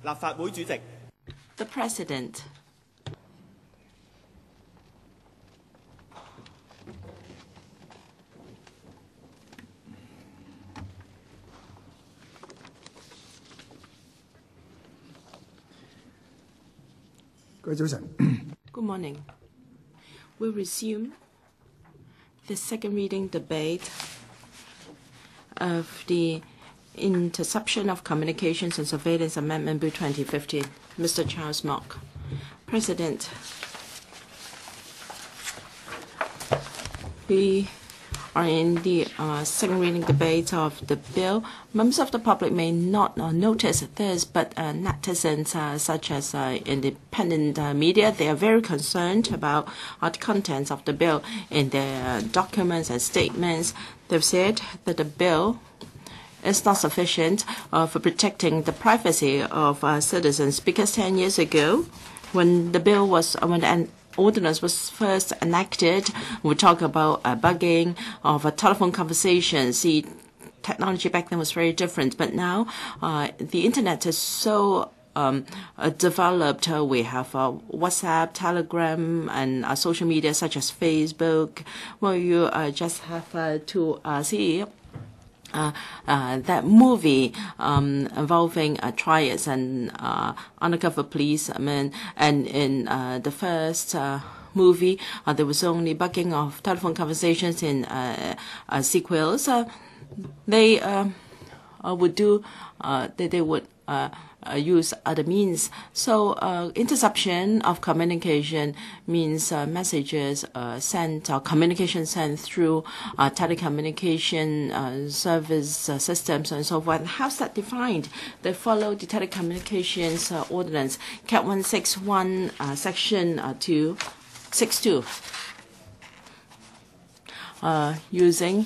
立法會主席。 The President. Good morning. We'll resume the second reading debate of the Interception of Communications and Surveillance Amendment Bill 2015. Mr. Charles Mock. President, we are in the second reading debate of the bill. Members of the public may not notice this, but netizens such as independent media, they are very concerned about the contents of the bill. In their documents and statements, they've said that the bill is not sufficient for protecting the privacy of citizens, because 10 years ago, when the bill was, when an ordinance was first enacted, we talk about bugging of telephone conversations. The technology back then was very different, but now the internet is so developed. We have WhatsApp, Telegram, and social media such as Facebook, where you just have to see that movie involving triads and undercover policemen, and in the first movie there was only bugging of telephone conversations. In sequels, they would do they would use other means. So interception of communication means messages sent or communication sent through telecommunication service systems and so forth. How's that defined? They follow the Telecommunications Ordinance, Cat 161, Section 262, using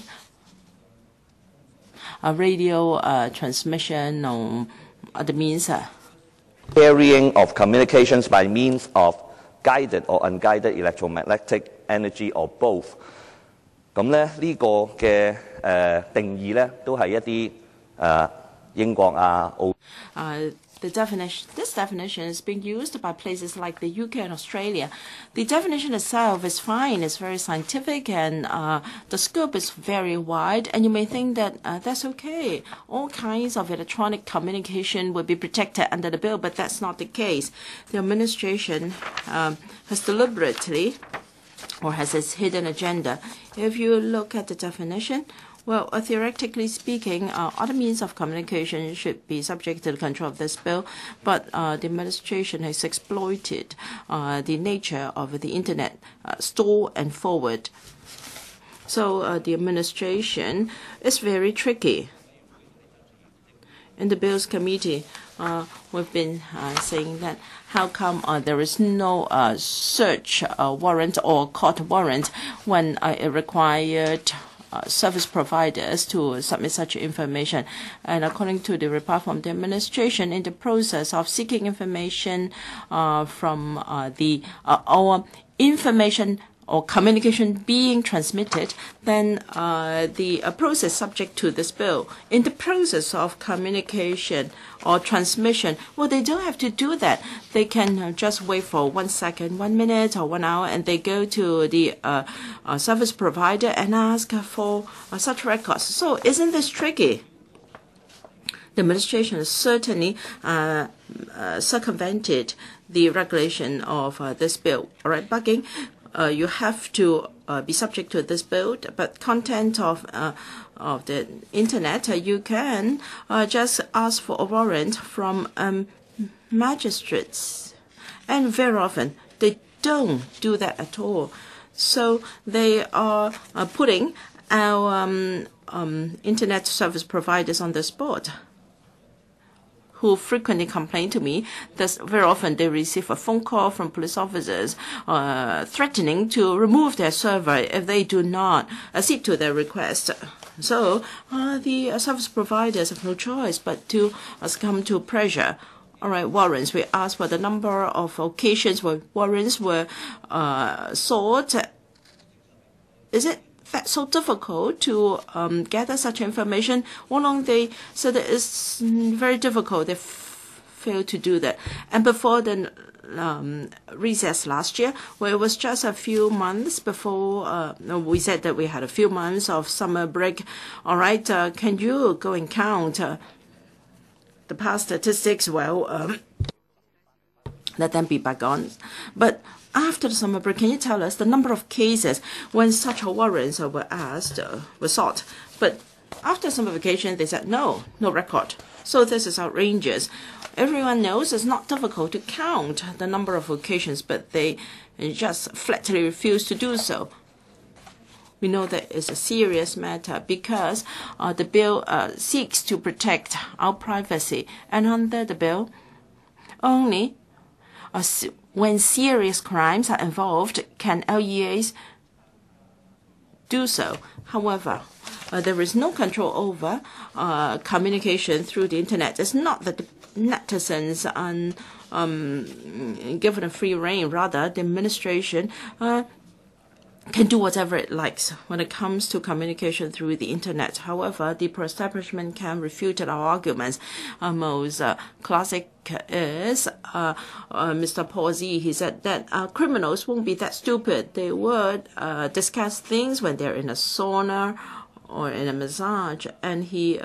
a radio transmission or other means. Carrying of communications by means of guided or unguided electromagnetic energy or both. 咁咧呢個嘅定義咧都係一啲英國啊澳。 This definition is being used by places like the UK and Australia. The definition itself is fine, it's very scientific, and the scope is very wide, and you may think that that's okay. All kinds of electronic communication will be protected under the bill, but that's not the case. The administration has deliberately, or has its hidden agenda. If you look at the definition, well, theoretically speaking, other means of communication should be subject to the control of this bill, but the administration has exploited the nature of the Internet, store and forward. So the administration is very tricky. In the Bills Committee, we've been saying that how come there is no search warrant or court warrant when it required service providers to submit such information. And according to the report from the administration, in the process of seeking information from our information or communication being transmitted, then the process subject to this bill. In the process of communication or transmission, well, they don't have to do that. They can just wait for 1 second, 1 minute, or 1 hour, and they go to the service provider and ask for such records. So isn't this tricky? The administration has certainly circumvented the regulation of this bill. All right, bugging. You have to be subject to this bill, but content of the internet, you can just ask for a warrant from magistrates, and very often they don't do that at all. So they are putting our internet service providers on the spot, who frequently complain to me that very often they receive a phone call from police officers threatening to remove their server if they do not accede to their request. So the service providers have no choice but to succumb to pressure. All right, warrants. We asked for the number of occasions where warrants were sought. Is it so difficult to gather such information? How long they said that it's very difficult. They failed to do that. And before the recess last year, where it was just a few months before, we said that we had a few months of summer break. All right, can you go and count the past statistics? Well, let them be bygones. But after the summer break, can you tell us the number of cases when such warrants were asked, were sought? But after summer vacation, they said no record. So this is outrageous. Everyone knows it's not difficult to count the number of occasions, but they just flatly refuse to do so. We know that it's a serious matter because the bill seeks to protect our privacy. And under the bill, only when serious crimes are involved can LEAs do so. However, there is no control over communication through the internet. It's not that the netizens are given a free rein. Rather, the administration can do whatever it likes when it comes to communication through the internet. However, the pro-establishment can refute our arguments. Most classic is Mr. Paul Z. He said that criminals won't be that stupid. They would discuss things when they're in a sauna or in a massage, and he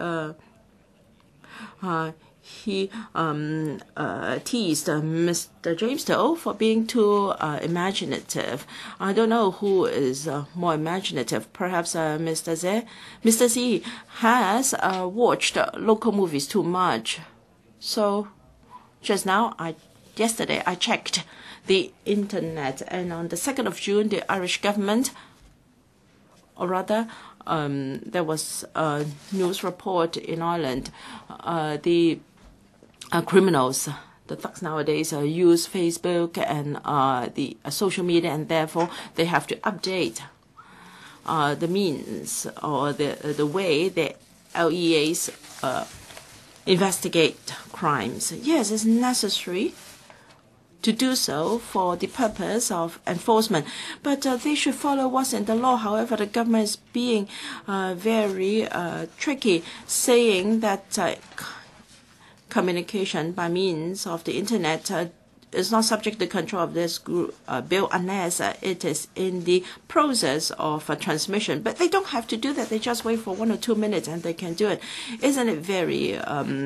teased Mr. James Do for being too imaginative. I don't know who is more imaginative. Perhaps Mr. Z. Mr. Z has watched local movies too much. So just now, yesterday, I checked the internet, and on the 2nd of June, the Irish government, or rather, there was a news report in Ireland. The criminals, the thugs nowadays, use Facebook and the social media, and therefore they have to update the means or the way the LEAs investigate crimes. Yes, it's necessary to do so for the purpose of enforcement, but they should follow what's in the law. However, the government is being very tricky, saying that communication by means of the internet is not subject to the control of this bill unless it is in the process of transmission. But they don't have to do that. They just wait for 1 or 2 minutes and they can do it. Isn't it very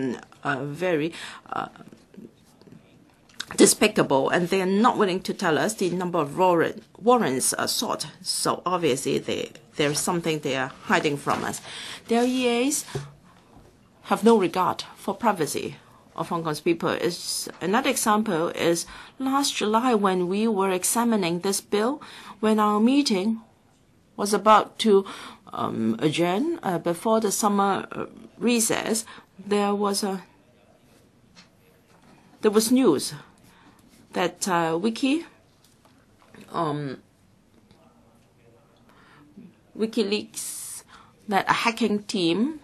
despicable? And they are not willing to tell us the number of warrants sought. So obviously there is something they are hiding from us. The LEAs have no regard for privacy of Hong Kong's people. Another example is last July when we were examining this bill, when our meeting was about to adjourn before the summer recess, there was news that WikiLeaks, that a hacking team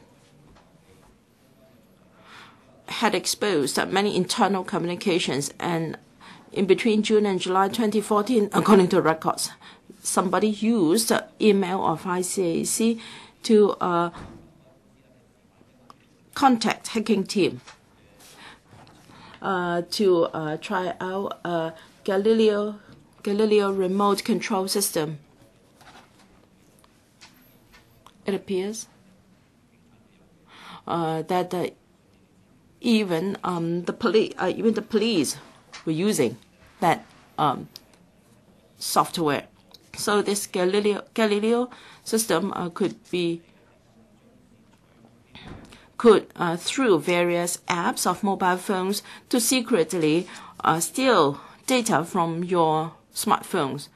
had exposed many internal communications, and in between June and July 2014, according to records, somebody used the email of ICAC to contact hacking team to try out a Galileo remote control system. It appears that even the police were using that software. So this Galileo system could through various apps of mobile phones to secretly steal data from your smartphones.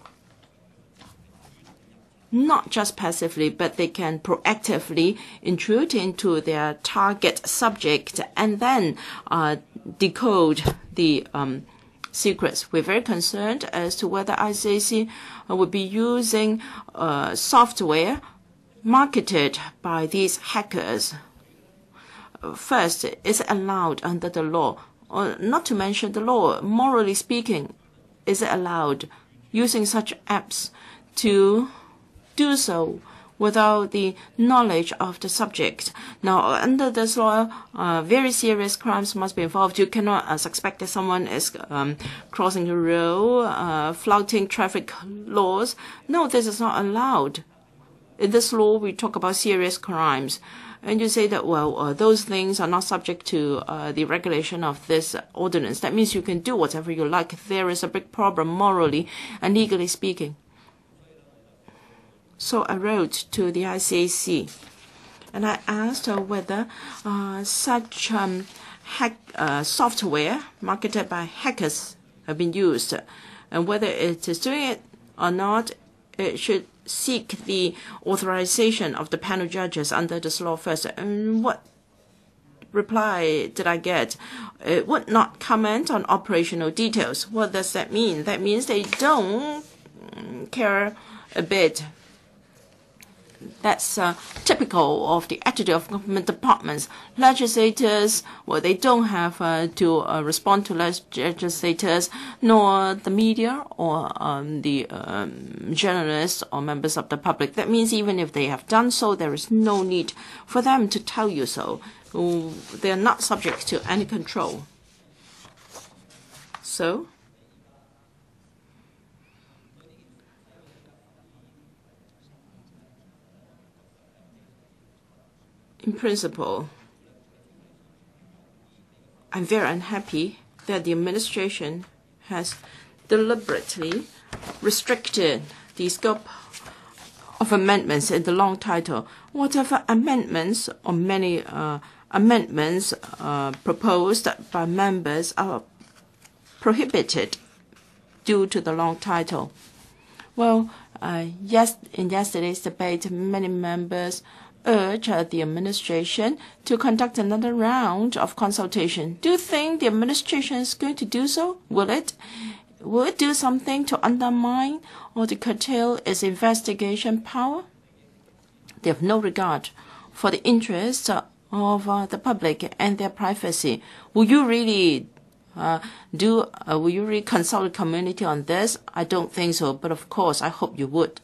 Not just passively, but they can proactively intrude into their target subject and then decode the secrets. We're very concerned as to whether ICAC would be using software marketed by these hackers. First, is it allowed under the law? Or not to mention the law, morally speaking, is it allowed using such apps to do so without the knowledge of the subject. Now, under this law, very serious crimes must be involved. You cannot suspect that someone is crossing the road, flouting traffic laws. No, this is not allowed. In this law, we talk about serious crimes. And you say that, well, those things are not subject to the regulation of this ordinance. That means you can do whatever you like. There is a big problem morally and legally speaking. So I wrote to the ICAC, and I asked whether such software marketed by hackers have been used, and whether it is doing it or not, it should seek the authorization of the panel judges under this law first. And what reply did I get? It would not comment on operational details. What does that mean? That means they don't care a bit. That's typical of the attitude of government departments. Legislators, well, they don't have to respond to legislators, nor the media or the journalists or members of the public. That means even if they have done so, there is no need for them to tell you so. They are not subject to any control. So, in principle, I'm very unhappy that the administration has deliberately restricted the scope of amendments in the long title. Whatever amendments or many amendments proposed by members are prohibited due to the long title. Well, in yesterday's debate, many members urge the administration to conduct another round of consultation. Do you think the administration is going to do so? Will it? Will it do something to undermine or to curtail its investigation power? They have no regard for the interests of the public and their privacy. Will you really will you really consult the community on this? I don't think so, but of course, I hope you would.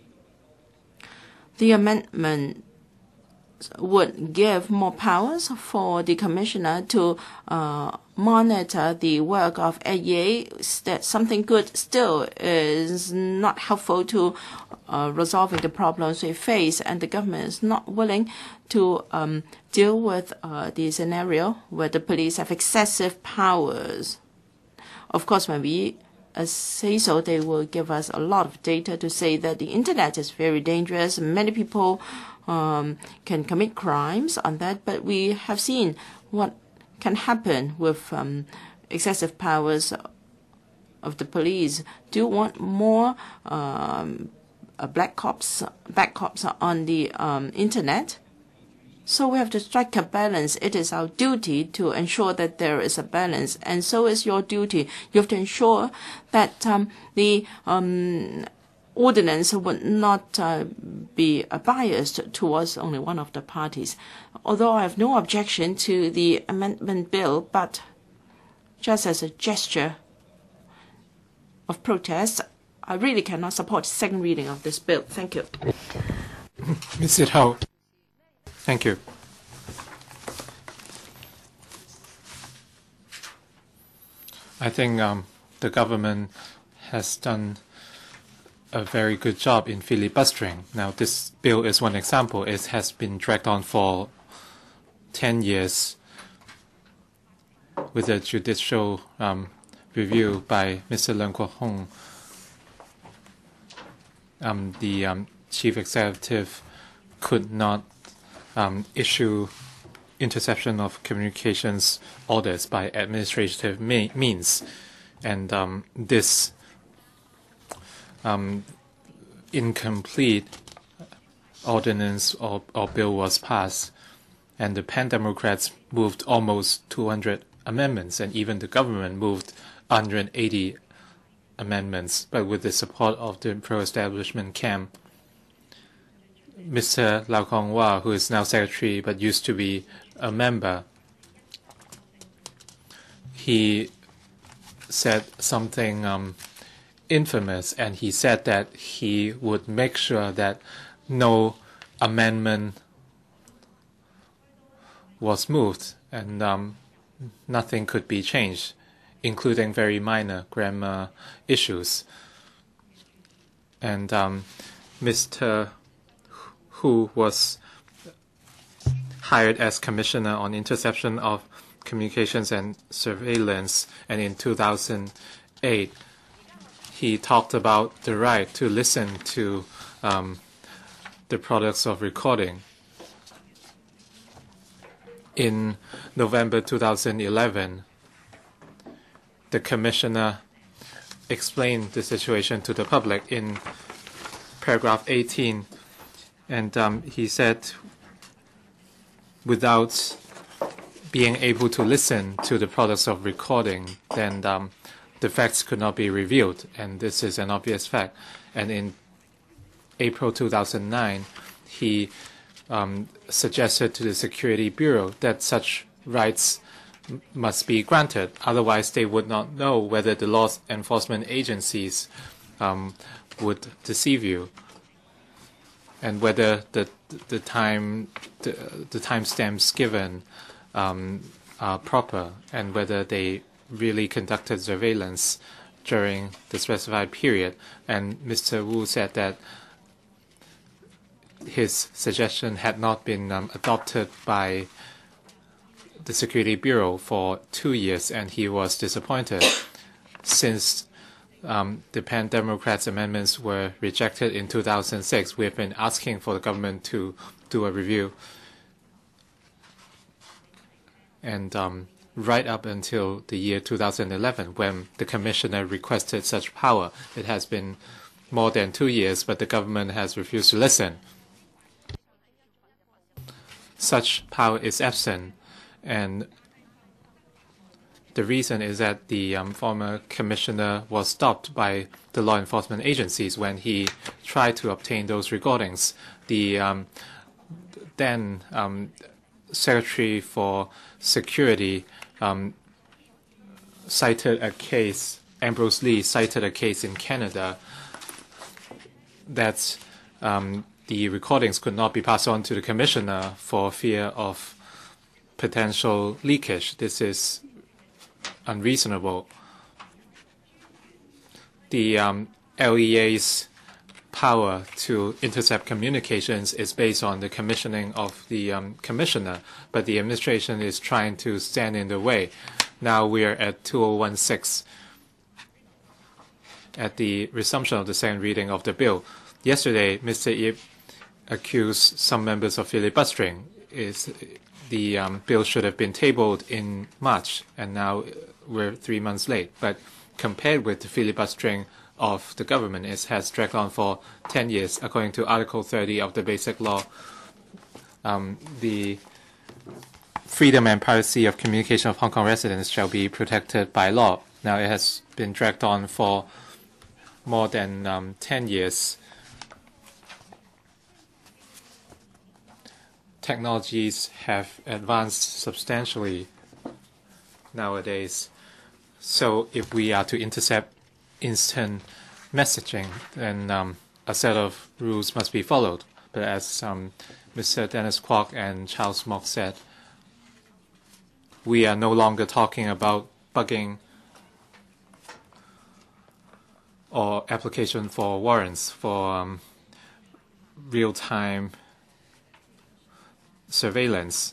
The amendment would give more powers for the commissioner to monitor the work of AEA. That something good still is not helpful to resolving the problems we face, and the government is not willing to deal with the scenario where the police have excessive powers. Of course, when we say so, they will give us a lot of data to say that the internet is very dangerous. Many people can commit crimes on that, but we have seen what can happen with excessive powers of the police. Do you want more black cops on the internet? So we have to strike a balance. It is our duty to ensure that there is a balance, and so is your duty. You have to ensure that the ordinance would not be biased towards only one of the parties. Although I have no objection to the amendment bill, but just as a gesture of protest, I really cannot support the second reading of this bill. Thank you. Ms. Hao. Thank you. I think the government has done a very good job in filibustering. Now, this bill is one example. It has been dragged on for 10 years with a judicial review by Mr. Leung Kwok-him. The chief executive could not issue interception of communications orders by administrative means, and this incomplete ordinance or bill was passed, and the Pan-Democrats moved almost 200 amendments, and even the government moved 180 amendments, but with the support of the pro-establishment camp. Mr. Lau Kong-wah, who is now secretary but used to be a member, he said something infamous, and he said that he would make sure that no amendment was moved, and nothing could be changed, including very minor grammar issues. And Mr. Hu was hired as Commissioner on Interception of Communications and Surveillance, and in 2008 he talked about the right to listen to the products of recording. In November 2011, the Commissioner explained the situation to the public in paragraph 18, and he said without being able to listen to the products of recording, then the facts could not be revealed, and this is an obvious fact. And in April 2009, he suggested to the Security Bureau that such rights must be granted. Otherwise, they would not know whether the law enforcement agencies would deceive you, and whether the timestamps given are proper, and whether they really conducted surveillance during the specified period. And Mr. Wu said that his suggestion had not been adopted by the Security Bureau for 2 years, and he was disappointed. Since the Pan-Democrats amendments were rejected in 2006, we have been asking for the government to do a review. And right up until the year 2011, when the Commissioner requested such power, it has been more than 2 years, but the government has refused to listen. Such power is absent, and the reason is that the former commissioner was stopped by the law enforcement agencies when he tried to obtain those recordings. The then Secretary for Security cited a case, Ambrose Lee cited a case in Canada that the recordings could not be passed on to the commissioner for fear of potential leakage. This is unreasonable. The LEA's power to intercept communications is based on the commissioning of the commissioner, but the administration is trying to stand in the way. Now we are at 2016 at the resumption of the second reading of the bill. Yesterday, Mr. Ip accused some members of filibustering. The bill should have been tabled in March, and now we're 3 months late. But compared with the filibustering of the government, it has dragged on for 10 years. According to Article 30 of the Basic Law, the freedom and privacy of communication of Hong Kong residents shall be protected by law. Now it has been dragged on for more than 10 years. Technologies have advanced substantially nowadays. So if we are to intercept instant messaging, then a set of rules must be followed. But as Mr. Dennis Kwok and Charles Mok said, we are no longer talking about bugging or application for warrants for real-time surveillance.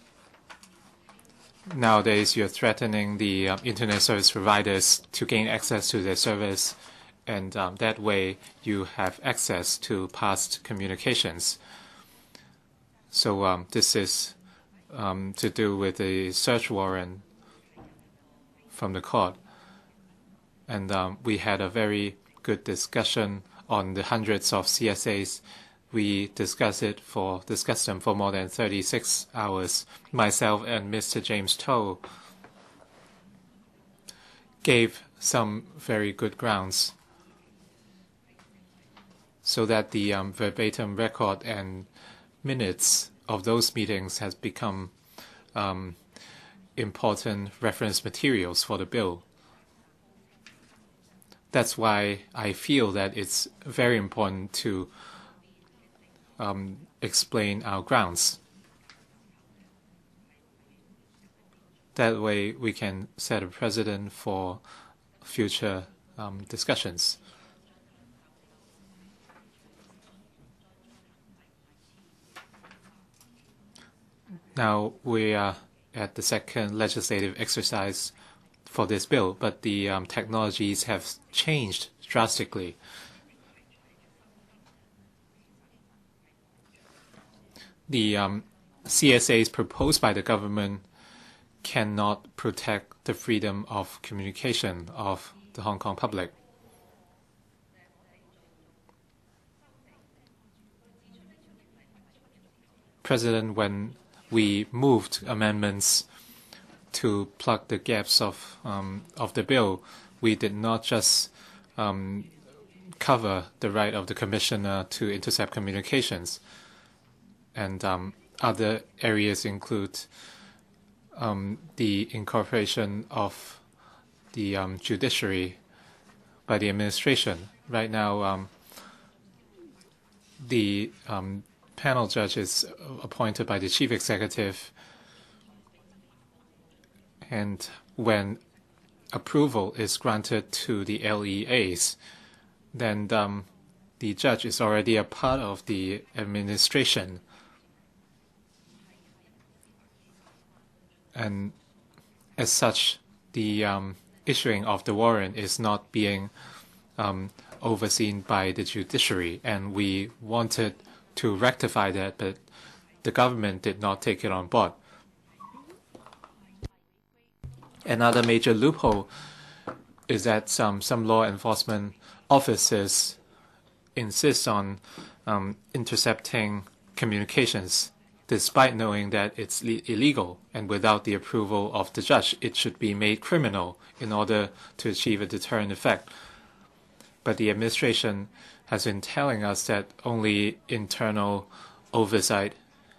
Nowadays, you're threatening the internet service providers to gain access to their service, and that way you have access to past communications. So this is to do with a search warrant from the court. And we had a very good discussion on the hundreds of CSAs. We discussed them for more than 36 hours. Myself and Mr. James To gave some very good grounds so that the verbatim record and minutes of those meetings has become important reference materials for the bill. That's why I feel that it's very important to explain our grounds. That way, we can set a precedent for future discussions. Now, we are at the second legislative exercise for this bill, but the technologies have changed drastically. The CSAs proposed by the government cannot protect the freedom of communication of the Hong Kong public. President, when we moved amendments to plug the gaps of the bill, we did not just cover the right of the commissioner to intercept communications. And other areas include the incorporation of the judiciary by the administration. Right now, the panel judge is appointed by the chief executive, and when approval is granted to the LEAs, then the judge is already a part of the administration. And as such, the issuing of the warrant is not being overseen by the judiciary, and we wanted to rectify that, but the government did not take it on board. Another major loophole is that some law enforcement officers insist on intercepting communications despite knowing that it's illegal, and without the approval of the judge, it should be made criminal in order to achieve a deterrent effect. But the administration has been telling us that only internal oversight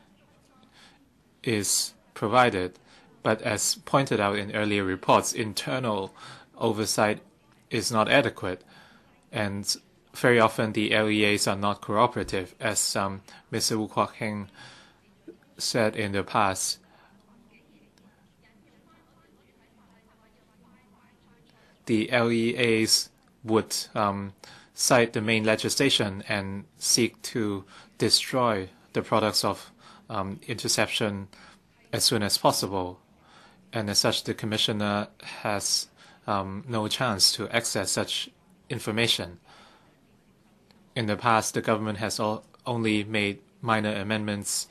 is provided. But as pointed out in earlier reports, internal oversight is not adequate, and very often the LEAs are not cooperative, as Mr. Kwok-him said in the past. The LEAs would cite the main legislation and seek to destroy the products of interception as soon as possible. And as such, the commissioner has no chance to access such information. In the past, the government has only made minor amendments.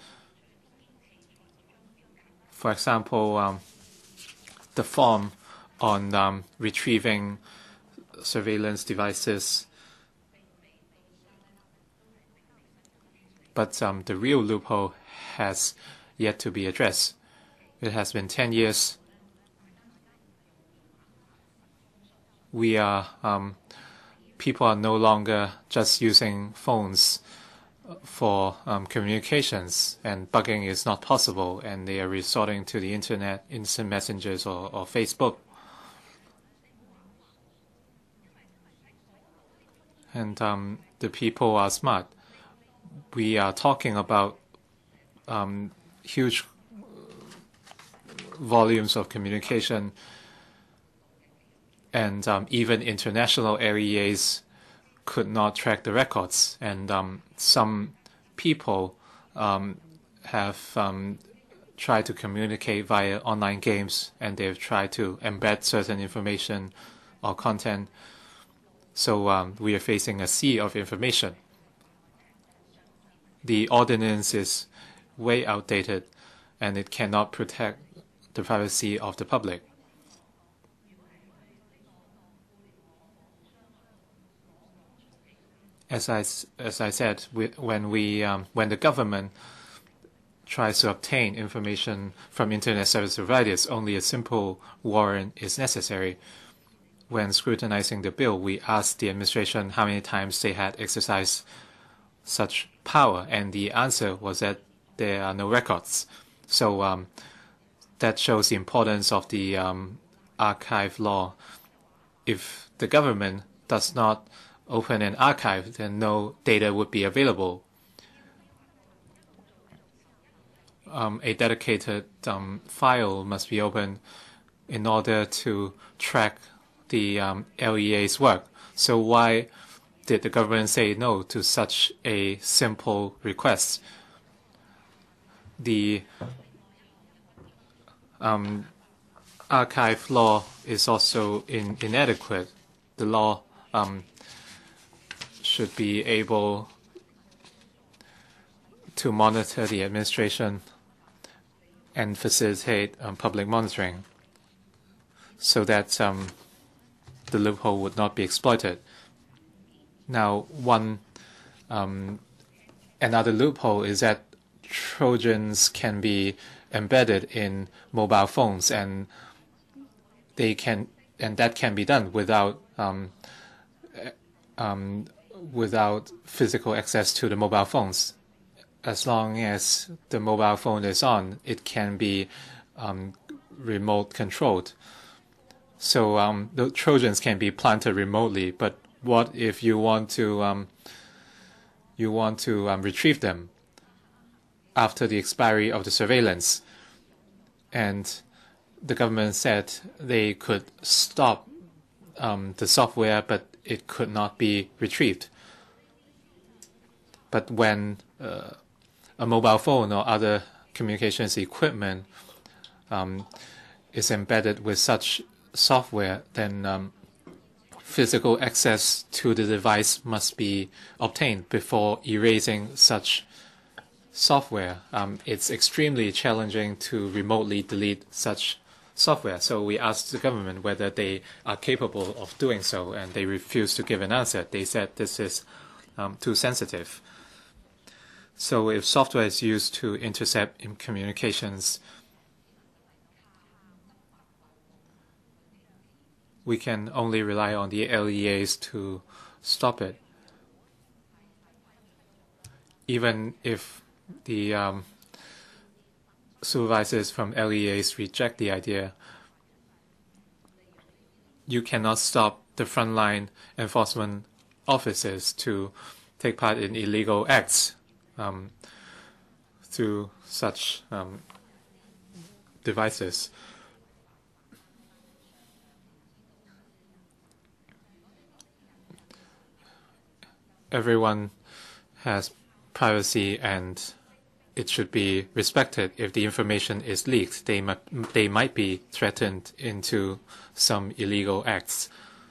For example, the form on retrieving surveillance devices. But the real loophole has yet to be addressed. It has been 10 years. People are no longer just using phones for communications, and bugging is not possible, and they are resorting to the internet, instant messengers, or Facebook. And the people are smart. We are talking about huge volumes of communication, and even international LEAs could not track the records. And some people have tried to communicate via online games, and they've tried to embed certain information or content. So we are facing a sea of information. The ordinance is way outdated, and it cannot protect the privacy of the public. As I said, when the government tries to obtain information from internet service providers, only a simple warrant is necessary. When scrutinizing the bill, we asked the administration how many times they had exercised such power, and the answer was that there are no records. So that shows the importance of the archive law. If the government does not open an archive, then no data would be available. a dedicated file must be opened in order to track the LEA's work. So why did the government say no to such a simple request? The archive law is also inadequate. The law should be able to monitor the administration and facilitate public monitoring so that the loophole would not be exploited. Now, another loophole is that Trojans can be embedded in mobile phones, and that can be done without physical access to the mobile phones. As long as the mobile phone is on, it can be remote controlled. So the Trojans can be planted remotely. But what if you want to retrieve them after the expiry of the surveillance? And the government said they could stop the software, but it could not be retrieved. But when a mobile phone or other communications equipment is embedded with such software, then physical access to the device must be obtained before erasing such software. It's extremely challenging to remotely delete such software. So we asked the government whether they are capable of doing so, and they refused to give an answer. They said this is too sensitive. So if software is used to intercept in communications, we can only rely on the LEAs to stop it. Even if the supervisors from LEAs reject the idea, you cannot stop the frontline enforcement officers to take part in illegal acts through such devices. Everyone has privacy, and it should be respected. If the information is leaked, they might be threatened into some illegal acts.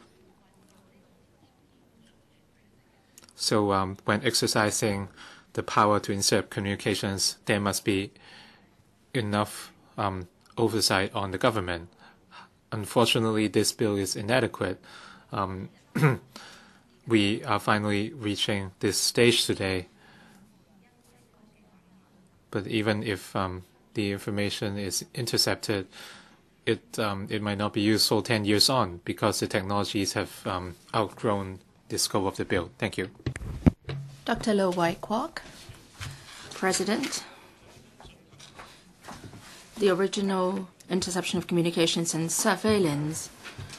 So when exercising the power to intercept communications, there must be enough oversight on the government. Unfortunately, this bill is inadequate. We are finally reaching this stage today. But even if the information is intercepted, it might not be useful 10 years on because the technologies have outgrown the scope of the bill. Thank you. Dr. Lo Wai-kwok, President. The original interception of communications and surveillance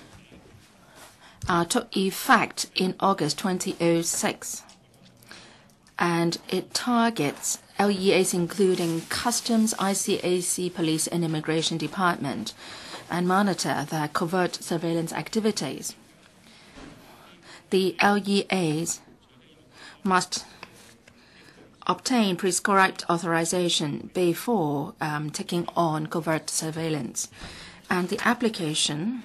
took effect in August 2006, and it targets LEAs including Customs, ICAC, Police and Immigration Department, and monitor their covert surveillance activities. The LEAs must obtain prescribed authorization before taking on covert surveillance, and the application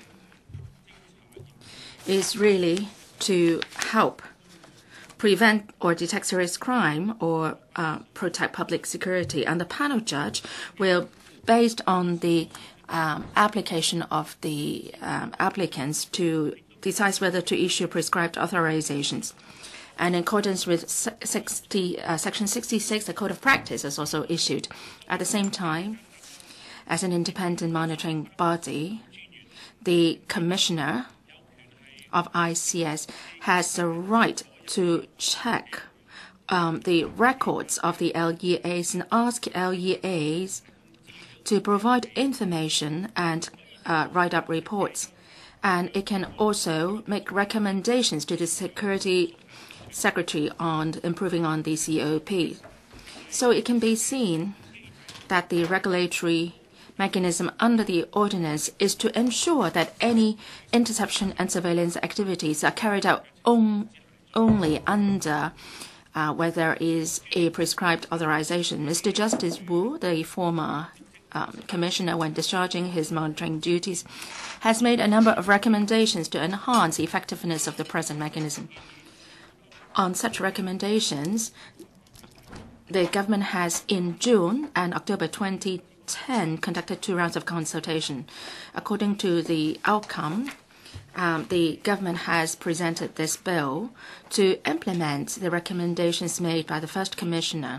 is really to help prevent or detect serious crime or protect public security. And the panel judge will, based on the application of the applicants, to decide whether to issue prescribed authorizations. And in accordance with Section 66, the Code of Practice is also issued. At the same time, as an independent monitoring body, the Commissioner of ICS has the right to check the records of the LEAs and ask LEAs to provide information and write up reports. And it can also make recommendations to the Security Secretary on improving on the COP. So it can be seen that the regulatory mechanism under the ordinance is to ensure that any interception and surveillance activities are carried out only under where there is a prescribed authorization. Mr. Justice Wu, the former commissioner, when discharging his monitoring duties, has made a number of recommendations to enhance the effectiveness of the present mechanism. On such recommendations, the government has, in June and October 2010, conducted 2 rounds of consultation. According to the outcome, the government has presented this bill to implement the recommendations made by the first commissioner,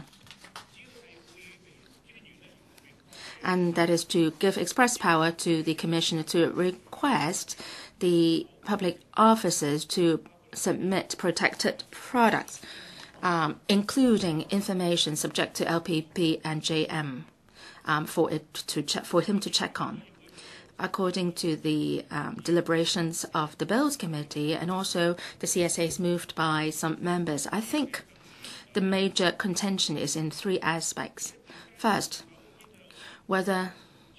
and that is to give express power to the commissioner to request the public officers to submit protected products, including information subject to LPP and JM, for him to check on. According to the deliberations of the Bills Committee and also the CSAs moved by some members, I think the major contention is in 3 aspects. First, whether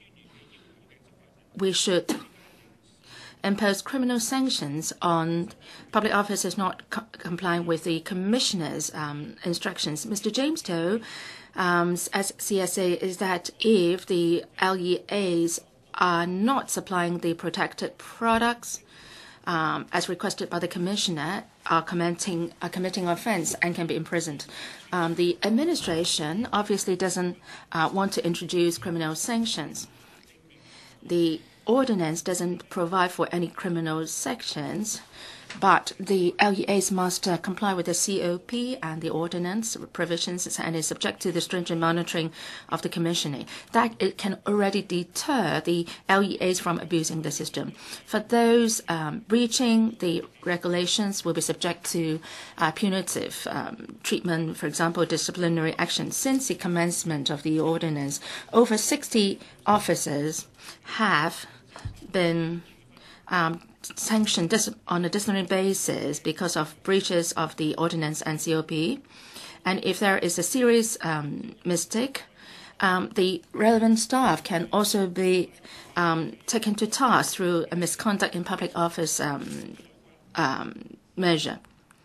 we should impose criminal sanctions on public officers not complying with the commissioner's instructions. Mr. James To, as CSA, is that if the LEAs are not supplying the protected products as requested by the commissioner, are committing offense and can be imprisoned. The administration obviously doesn't want to introduce criminal sanctions. The ordinance doesn't provide for any criminal sanctions, but the LEAs must comply with the COP and the ordinance provisions and is subject to the stringent monitoring of the commissioner. That it can already deter the LEAs from abusing the system. For those breaching the regulations will be subject to punitive treatment, for example, disciplinary action. Since the commencement of the ordinance, over 60 officers have been sanctioned on a disciplinary basis because of breaches of the ordinance and COP. And if there is a serious mistake, the relevant staff can also be taken to task through a misconduct in public office measure.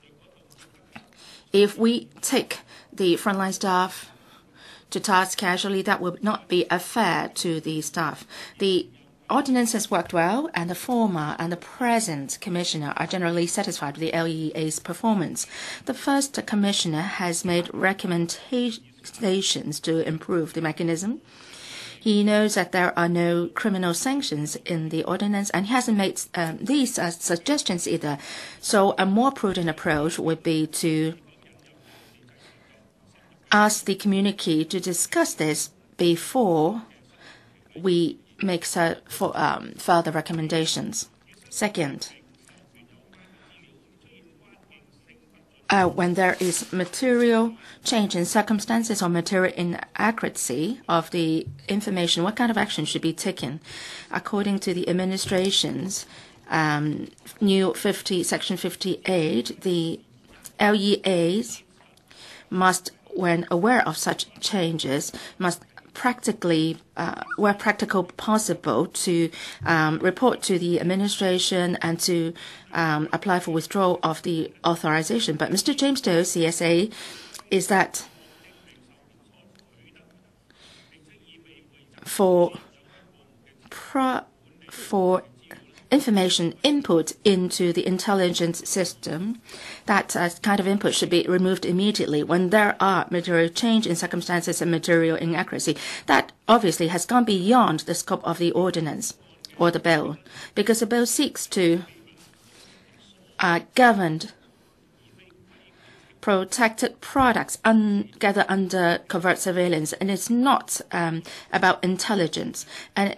If we take the frontline staff to task casually, that would not be fair to the staff. The ordinance has worked well, and the former and the present commissioner are generally satisfied with the LEA's performance. The first commissioner has made recommendations to improve the mechanism. He knows that there are no criminal sanctions in the ordinance, and he hasn't made these suggestions either. So a more prudent approach would be to ask the community to discuss this before we make further recommendations. Second, when there is material change in circumstances or material inaccuracy of the information, what kind of action should be taken? According to the administration's new Section 58, the LEAs must, when aware of such changes, must practically, where practical possible, to report to the administration and to apply for withdrawal of the authorization. But Mr. James Doe, CSA, is that for information input into the intelligence system, that kind of input should be removed immediately when there are material change in circumstances and material inaccuracy. That obviously has gone beyond the scope of the ordinance or the bill, because the bill seeks to govern protected products gathered under covert surveillance, and it's not about intelligence. And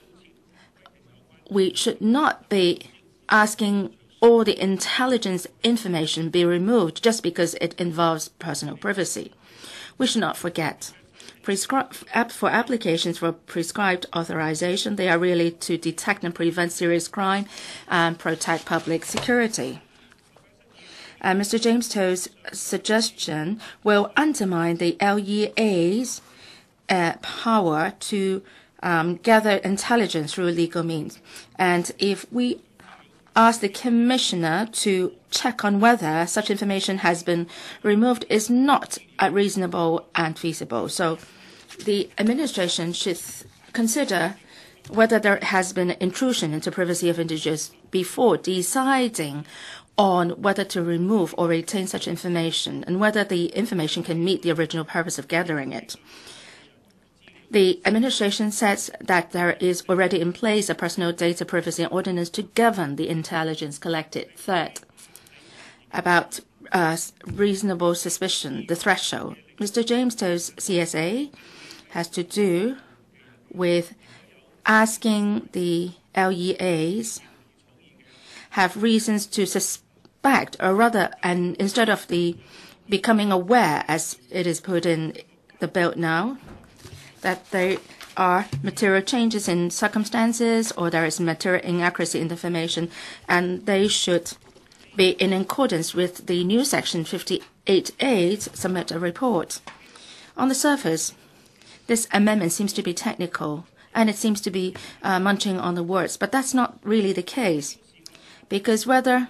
we should not be asking all the intelligence information be removed just because it involves personal privacy. We should not forget, for applications for prescribed authorization, they are really to detect and prevent serious crime and protect public security. Mr. James To's suggestion will undermine the LEA's power to gather intelligence through legal means. And if we ask the commissioner to check on whether such information has been removed, is not reasonable and feasible. So the administration should consider whether there has been intrusion into privacy of individuals before deciding on whether to remove or retain such information and whether the information can meet the original purpose of gathering it. The administration says that there is already in place a personal data privacy ordinance to govern the intelligence collected. Third, about reasonable suspicion, the threshold. Mr. James To's CSA has to do with asking the LEAs have reasons to suspect, or rather, and instead of the becoming aware, as it is put in the bill now, that there are material changes in circumstances or there is material inaccuracy in the information, and they should be in accordance with the new section 58.8, submit a report. On the surface, this amendment seems to be technical, and it seems to be munching on the words, but that's not really the case, because whether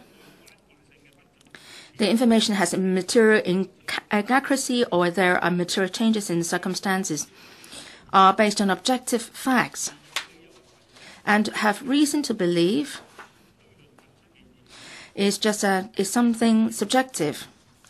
the information has a material inaccuracy or there are material changes in circumstances are based on objective facts and have reason to believe is something subjective.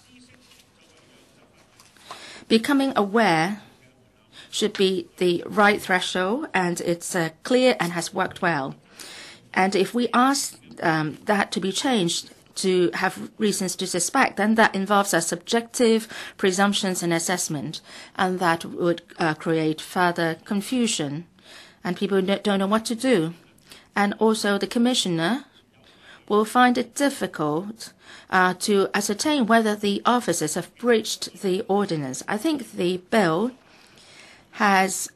Becoming aware should be the right threshold, and it's clear and has worked well. And if we ask that to be changed to have reasons to suspect, then that involves a subjective presumptions and assessment, and that would create further confusion, and people don't know what to do. And also the commissioner will find it difficult to ascertain whether the officers have breached the ordinance. I think the bill has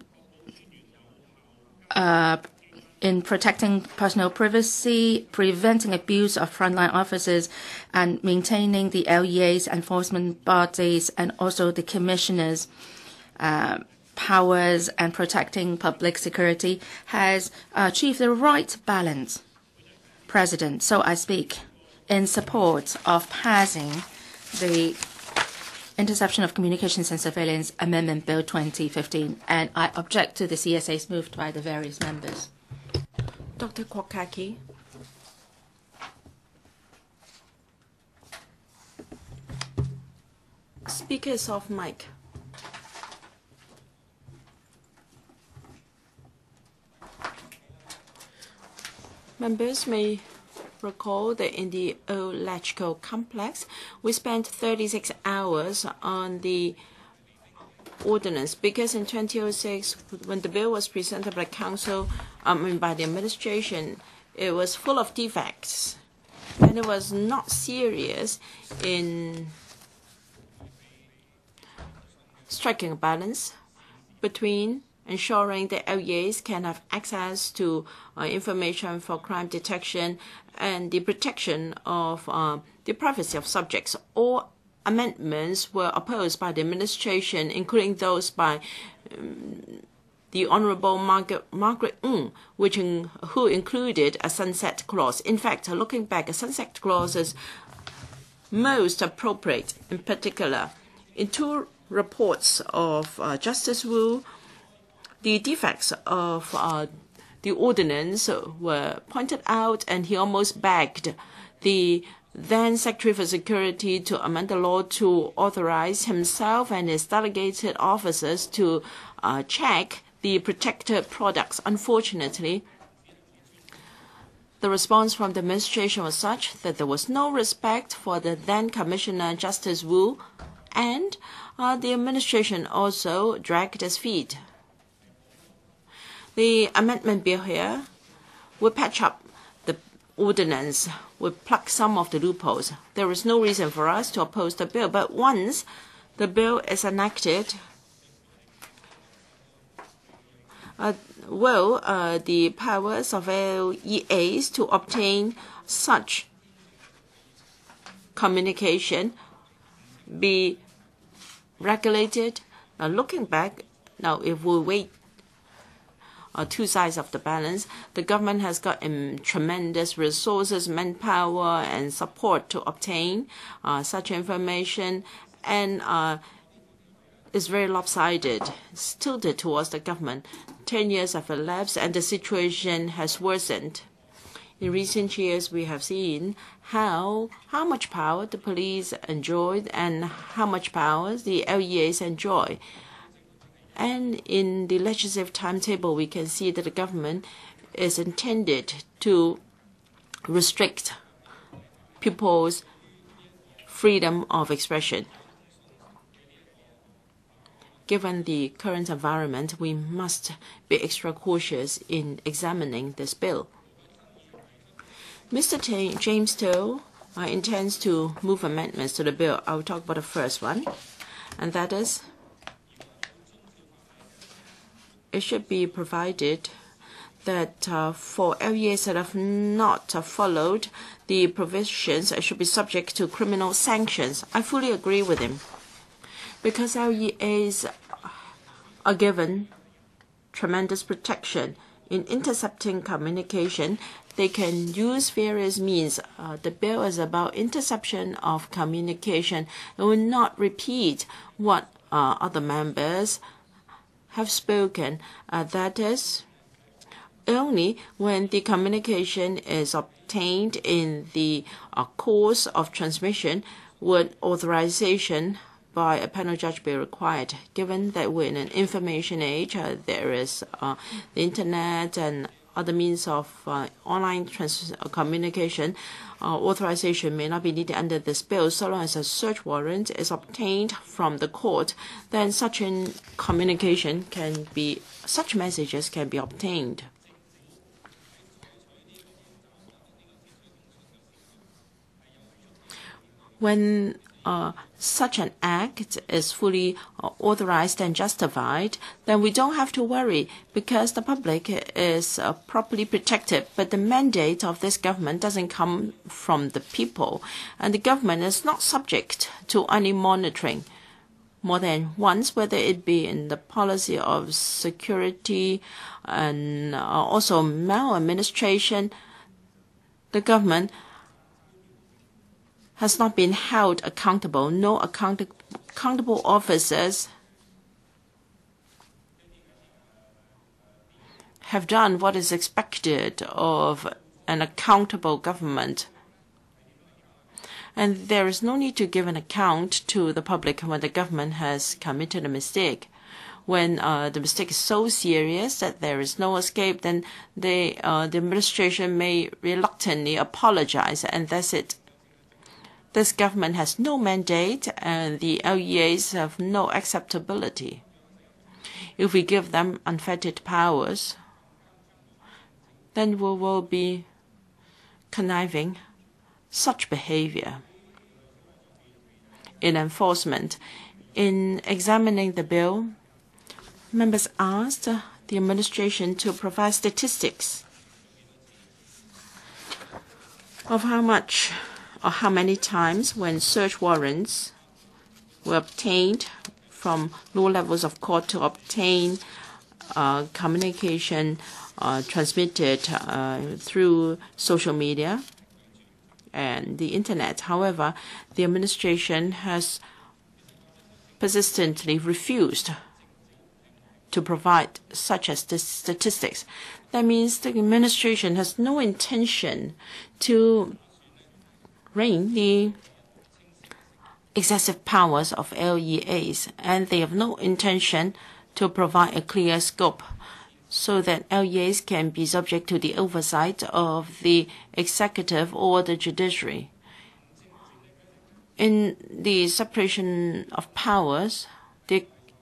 in protecting personal privacy, preventing abuse of frontline officers, and maintaining the LEA's enforcement bodies and also the commissioners' powers and protecting public security, has achieved the right balance, President. So I speak in support of passing the Interception of Communications and Surveillance Amendment Bill 2015, and I object to the CSAs moved by the various members. Dr. Kwok-him. Speaker is off mic. Members may recall that in the old electrical complex, we spent 36 hours on the ordinance, because in 2006, when the bill was presented by Council, by the administration, it was full of defects, and it was not serious in striking a balance between ensuring that LEAs can have access to information for crime detection and the protection of the privacy of subjects. All amendments were opposed by the administration, including those by the Honourable Margaret Ng, who included a sunset clause. In fact, looking back, a sunset clause is most appropriate. In particular, in two reports of Justice Wu, the defects of the ordinance were pointed out, and he almost begged the then Secretary for Security to amend the law to authorize himself and his delegated officers to check the protected products. Unfortunately, the response from the administration was such that there was no respect for the then Commissioner Justice Wu, and the administration also dragged its feet. The amendment bill here will patch up the ordinance, will plug some of the loopholes. There is no reason for us to oppose the bill, but once the bill is enacted, will the powers of LEAs to obtain such communication be regulated? Looking back, Now, if we weigh two sides of the balance, the government has got tremendous resources, manpower, and support to obtain such information, and is very lopsided. It's tilted towards the government. 10 years have elapsed, and the situation has worsened. In recent years, we have seen how much power the police enjoyed and how much power the LEAs enjoy. And in the legislative timetable, we can see that the government is intended to restrict people's freedom of expression. Given the current environment, we must be extra cautious in examining this bill. Mr. James To intends to move amendments to the bill. I will talk about the first one, and that is it should be provided that for LEAs that have not followed the provisions, it should be subject to criminal sanctions. I fully agree with him, because LEAs are given tremendous protection in intercepting communication. They can use various means. The bill is about interception of communication. It will not repeat what other members have spoken. That is, only when the communication is obtained in the course of transmission would authorization by a panel judge be required. Given that we're in an information age, there is the internet and other means of online communication, authorization may not be needed under this bill. So long as a search warrant is obtained from the court, then such such messages can be obtained. When such an act is fully authorized and justified, then we don't have to worry, because the public is properly protected. But the mandate of this government doesn't come from the people, and the government is not subject to any monitoring more than once, whether it be in the policy of security and also maladministration. The government has not been held accountable. No accountable officers have done what is expected of an accountable government. And there is no need to give an account to the public when the government has committed a mistake. When the mistake is so serious that there is no escape, then the administration may reluctantly apologize, and that's it. This government has no mandate, and the LEAs have no acceptability. If we give them unfettered powers, then we will be conniving such behavior. In enforcement, in examining the bill, members asked the administration to provide statistics of how much or how many times when search warrants were obtained from lower levels of court to obtain communication transmitted through social media and the internet. However, the administration has persistently refused to provide such as statistics. That means the administration has no intention to rein the excessive powers of LEAs, and they have no intention to provide a clear scope so that LEAs can be subject to the oversight of the executive or the judiciary. In the separation of powers, the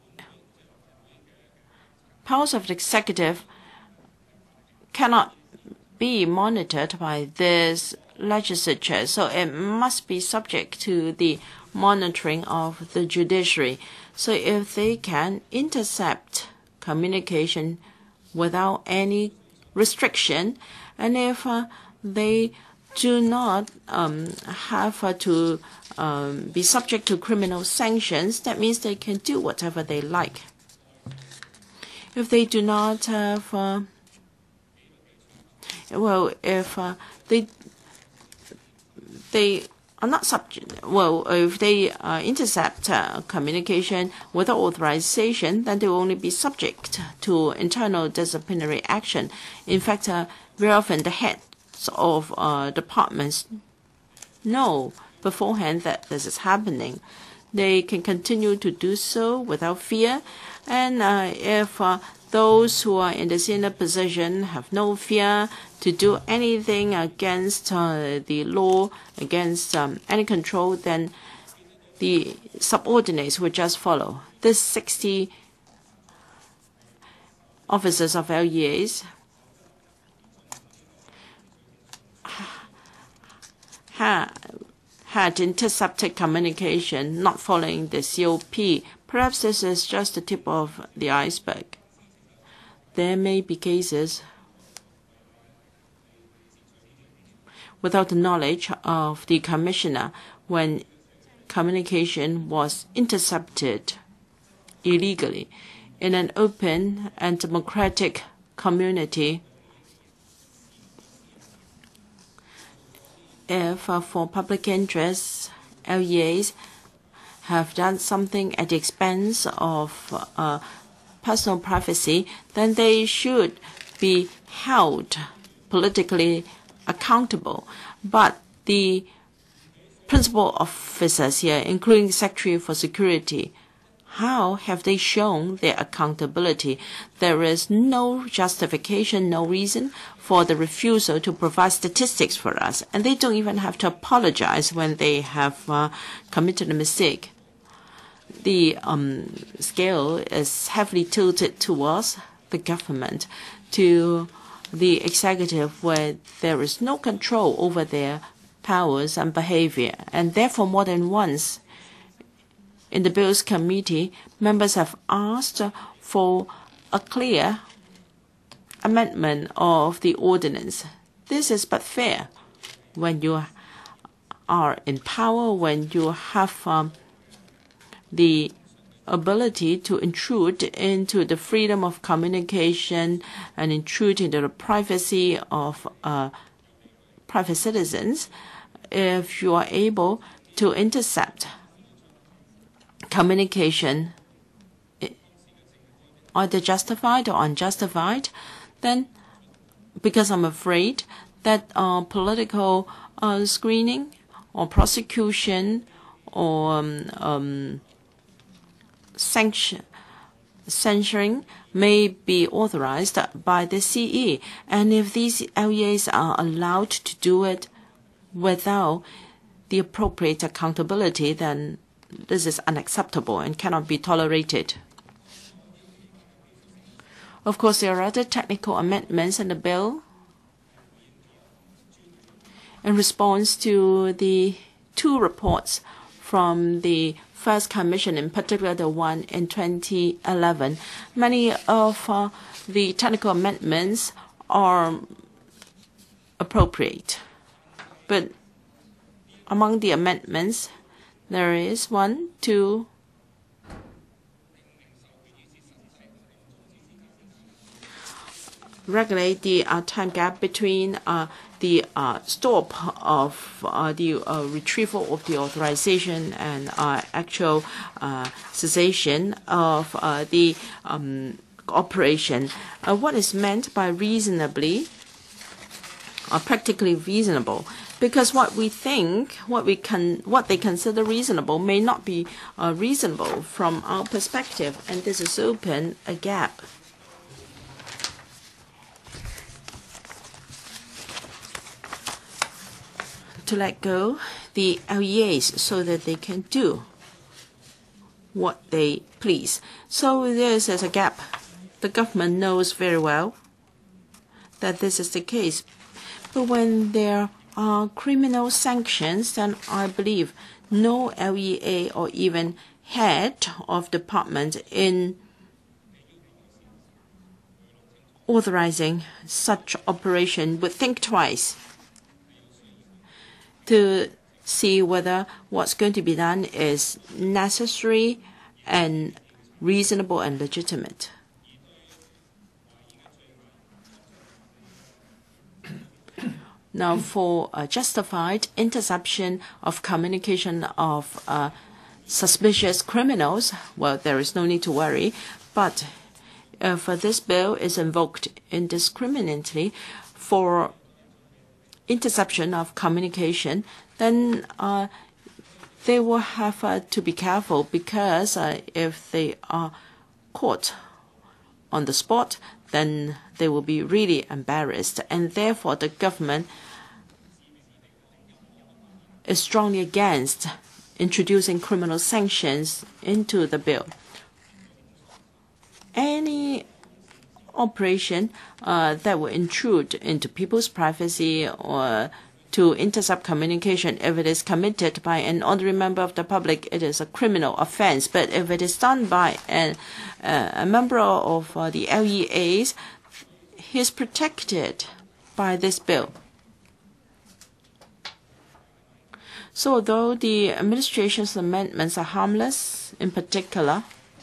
powers of the executive cannot be monitored by this legislature, so it must be subject to the monitoring of the judiciary. So if they can intercept communication without any restriction, and if they do not have to be subject to criminal sanctions, that means they can do whatever they like. if they do not have, if they are not subject, if they intercept communication without authorization, then they will only be subject to internal disciplinary action. In fact, very often the heads of departments know beforehand that this is happening. They can continue to do so without fear. And if those who are in the senior position have no fear to do anything against the law, against any control, then the subordinates will just follow. This 60 officers of LEAs had intercepted communication not following the COP. Perhaps this is just the tip of the iceberg. There may be cases without the knowledge of the commissioner when communication was intercepted illegally. In an open and democratic community, if for public interests, LEAs have done something at the expense of personal privacy, then they should be held politically accountable. But the principal officers here, including Secretary for Security, how have they shown their accountability? There is no justification, no reason for the refusal to provide statistics for us. And they don't even have to apologize when they have committed a mistake. The scale is heavily tilted towards the government, to the executive, where there is no control over their powers and behavior. And therefore, more than once, in the Bills Committee, members have asked for a clear amendment of the ordinance. This is but fair. When you are in power, when you have the ability to intrude into the freedom of communication and intrude into the privacy of private citizens, if you are able to intercept communication, either justified or unjustified, then because I'm afraid that political screening or prosecution or censuring may be authorized by the CE. And if these LEAs are allowed to do it without the appropriate accountability, then this is unacceptable and cannot be tolerated. Of course, there are other technical amendments in the bill in response to the two reports from the first commission, in particular the one in 2011. Many of the technical amendments are appropriate. But among the amendments, there is one to regulate the time gap between the stop of the retrieval of the authorization and actual cessation of the operation. What is meant by reasonably or practically reasonable? Because what we think, what they consider reasonable may not be reasonable from our perspective, and this is open a gap. To let go the LEAs so that they can do what they please. So there's a gap. The government knows very well that this is the case. But when there are criminal sanctions, then I believe no LEA or even head of department in authorizing such operation would think twice to see whether what's going to be done is necessary and reasonable and legitimate. Now, for justified interception of communication of suspicious criminals, well, there is no need to worry. But if this bill is invoked indiscriminately for interception of communication, then they will have to be careful, because if they are caught on the spot, then they will be really embarrassed. And therefore, the government is strongly against introducing criminal sanctions into the bill. Any operation that will intrude into people's privacy or to intercept communication, if it is committed by an ordinary member of the public, it is a criminal offense. But if it is done by a member of the LEAs, he is protected by this bill. So although the administration's amendments are harmless, in particular,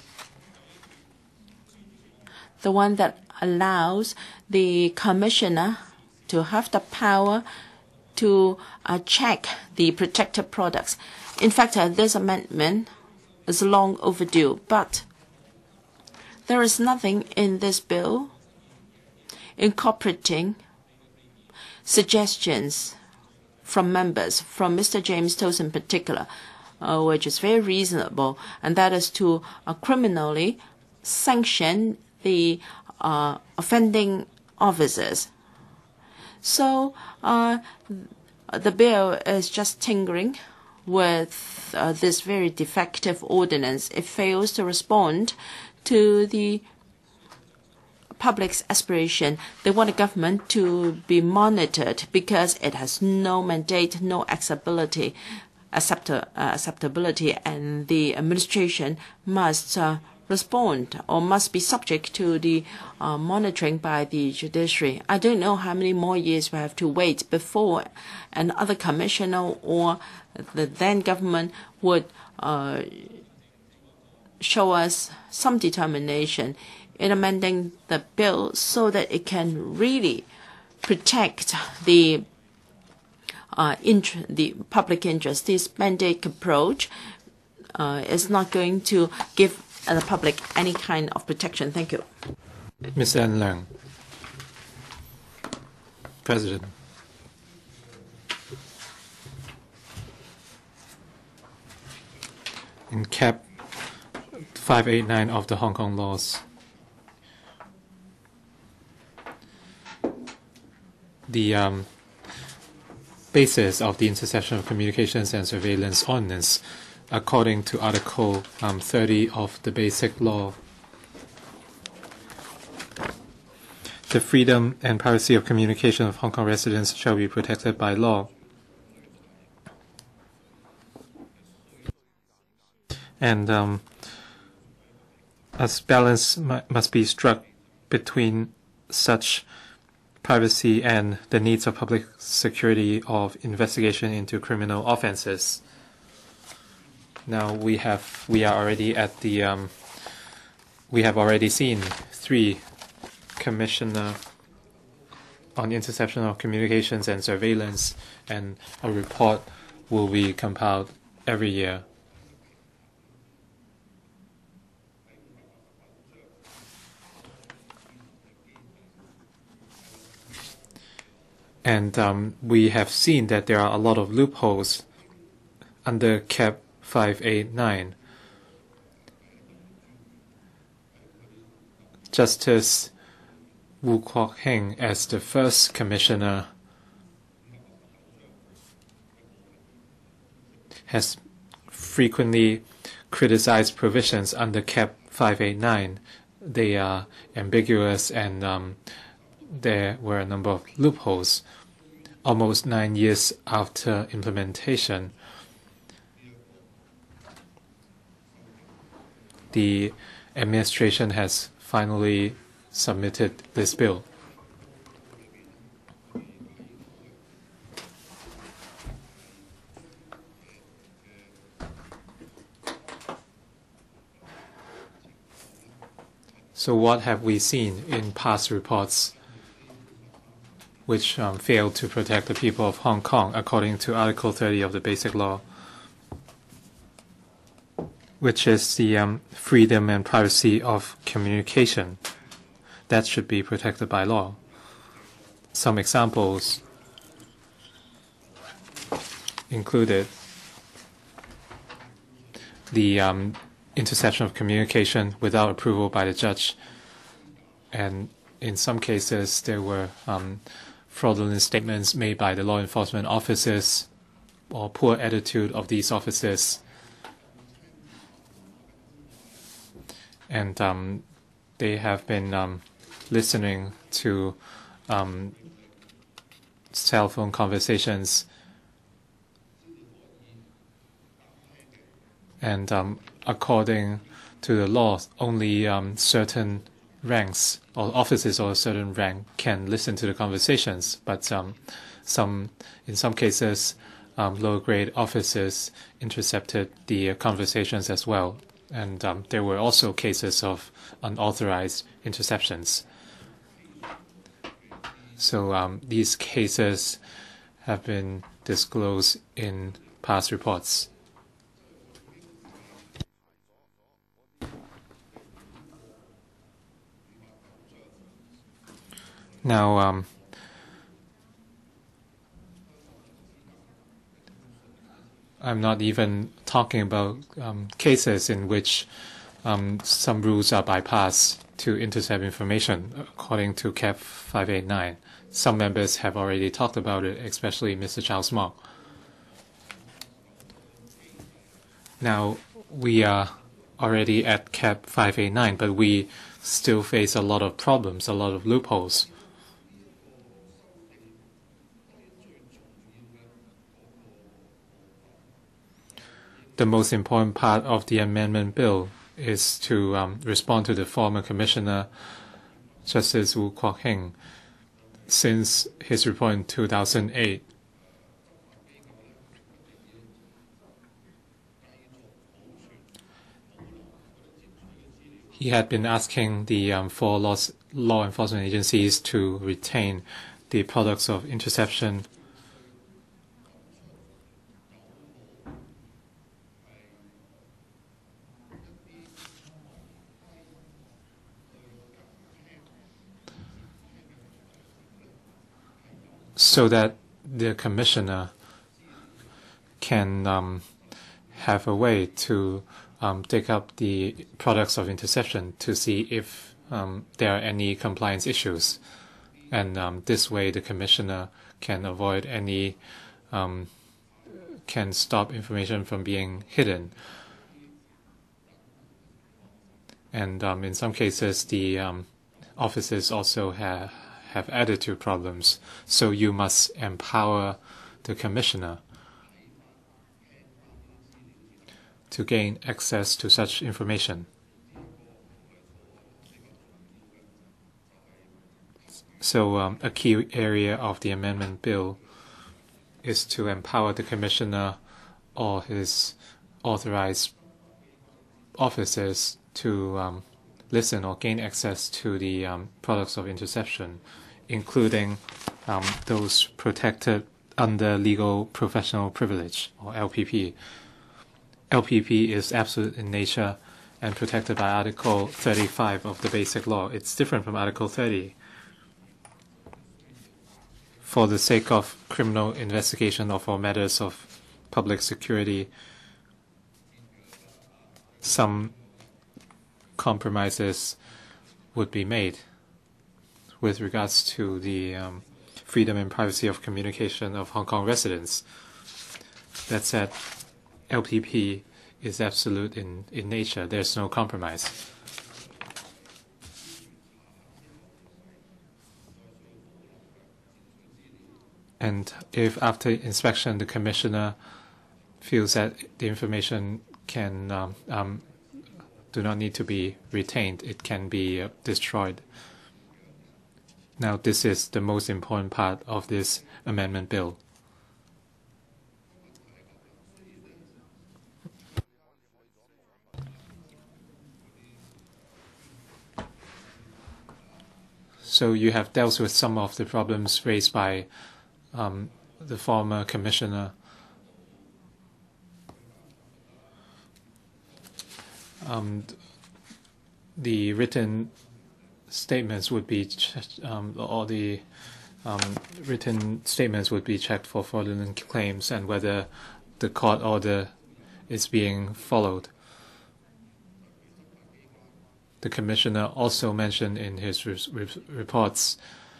the one that allows the commissioner to have the power to check the protected products. In fact, this amendment is long overdue, but there is nothing in this bill incorporating suggestions from members, from Mr. James Toes in particular, which is very reasonable, and that is to criminally sanction the offending officers. So the bill is just tinkering with this very defective ordinance. It fails to respond to the public's aspiration. They want the government to be monitored because it has no mandate, no acceptability, and the administration must respond or must be subject to the monitoring by the judiciary. I don't know how many more years we have to wait before another commissioner or the then government would show us some determination in amending the bill so that it can really protect the public interest. This mandate approach is not going to give the public any kind of protection. Thank you. Ms. Anne Leung. President. In Cap 589 of the Hong Kong laws, the basis of the Interception of Communications and Surveillance Ordinance, according to Article 30 of the Basic Law, the freedom and privacy of communication of Hong Kong residents shall be protected by law. And a balance must be struck between such privacy and the needs of public security of investigation into criminal offenses. Now we have already seen 3 commissioner on interception of communications and surveillance, and a report will be compiled every year. And we have seen that there are a lot of loopholes under Cap 589. Justice Kwok-him, as the first commissioner, has frequently criticized provisions under Cap 589. They are ambiguous, and there were a number of loopholes. Almost 9 years after implementation, the administration has finally submitted this bill. So what have we seen in past reports? which failed to protect the people of Hong Kong according to Article 30 of the Basic Law, which is the freedom and privacy of communication. That should be protected by law. Some examples included the interception of communication without approval by the judge, and in some cases there were fraudulent statements made by the law enforcement officers or poor attitude of these officers, and they have been listening to cell phone conversations, and according to the law, only certain ranks or officers or a certain rank can listen to the conversations, but in some cases, lower grade officers intercepted the conversations as well, and there were also cases of unauthorized interceptions. So these cases have been disclosed in past reports. Now, I'm not even talking about cases in which some rules are bypassed to intercept information according to CAP 589. Some members have already talked about it, especially Mr. Charles Mok. Now, we are already at CAP 589, but we still face a lot of problems, a lot of loopholes. The most important part of the amendment bill is to respond to the former Commissioner, Justice Kwok-him, since his report in 2008. He had been asking the four law enforcement agencies to retain the products of interception so that the commissioner can have a way to take up the products of interception to see if there are any compliance issues. And this way the commissioner can avoid any, can stop information from being hidden. And in some cases, the officers also have attitude problems. So you must empower the commissioner to gain access to such information. So a key area of the amendment bill is to empower the commissioner or his authorized officers to listen or gain access to the products of interception, including those protected under legal professional privilege, or LPP. LPP is absolute in nature and protected by Article 35 of the Basic Law. It's different from Article 30. For the sake of criminal investigation or for matters of public security, some compromises would be made with regards to the freedom and privacy of communication of Hong Kong residents. That said, LPP is absolute in nature. There's no compromise. And if after inspection the commissioner feels that the information can do not need to be retained, it can be destroyed. Now, this is the most important part of this amendment bill. So you have dealt with some of the problems raised by the former commissioner. The written statements would be written statements would be checked for fraudulent claims and whether the court order is being followed. The commissioner also mentioned in his reports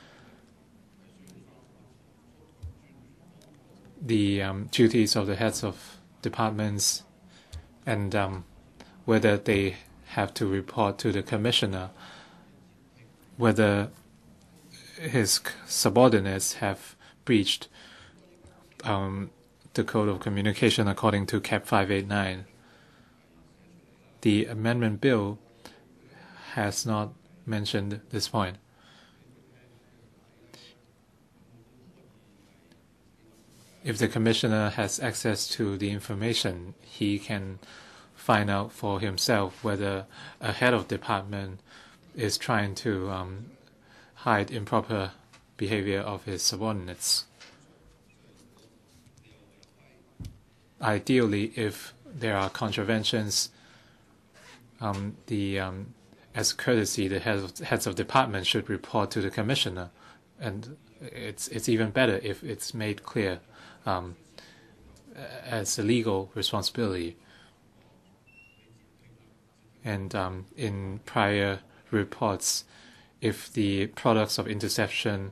the duties of the heads of departments and whether they have to report to the commissioner, whether his subordinates have breached the Code of Communication according to Cap 589. The amendment bill has not mentioned this point. If the commissioner has access to the information, he can find out for himself whether a head of department is trying to hide improper behavior of his subordinates. Ideally, if there are contraventions, as courtesy, the heads of department should report to the commissioner, and it's even better if it's made clear as a legal responsibility. And in prior reports, if the products of interception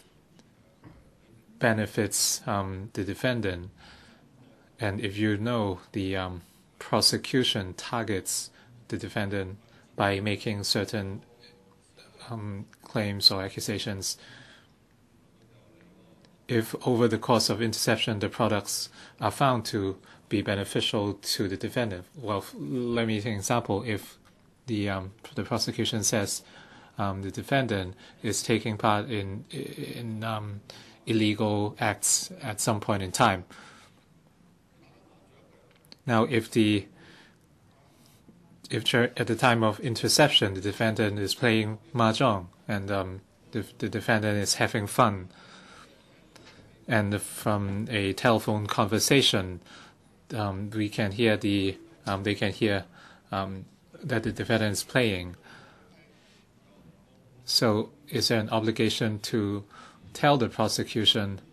benefits the defendant, and if you know the prosecution targets the defendant by making certain claims or accusations, if over the course of interception the products are found to be beneficial to the defendant, well, let me take an example. If the prosecution says the defendant is taking part in illegal acts at some point in time. Now, if at the time of interception the defendant is playing mahjong and the defendant is having fun, and from a telephone conversation we can hear they can hear that the defendant is playing. So is there an obligation to tell the prosecution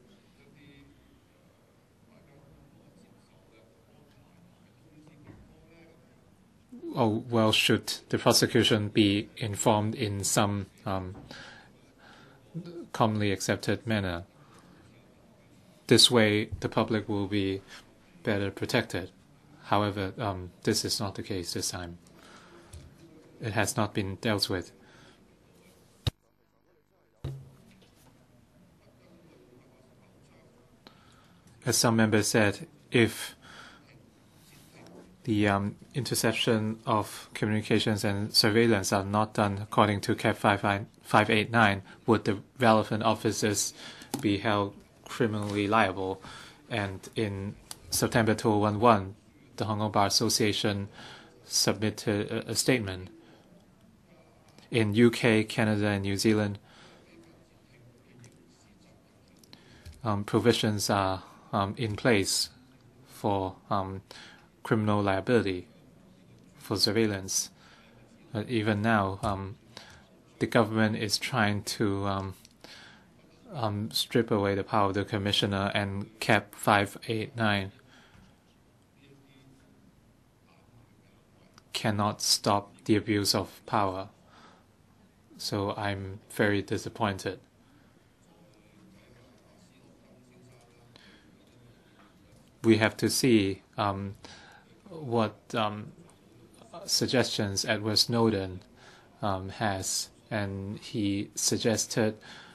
should the prosecution be informed in some commonly accepted manner? This way, the public will be better protected. However, this is not the case this time. It has not been dealt with. As some members said, if the interception of communications and surveillance are not done according to Cap 589, would the relevant officers be held criminally liable? And in September 2011, the Hong Kong Bar Association submitted a statement. In UK, Canada, and New Zealand, provisions are in place for criminal liability for surveillance. But even now, the government is trying to strip away the power of the commissioner, and Cap 589 cannot stop the abuse of power. So I'm very disappointed. We have to see what suggestions Edward Snowden has, and he suggested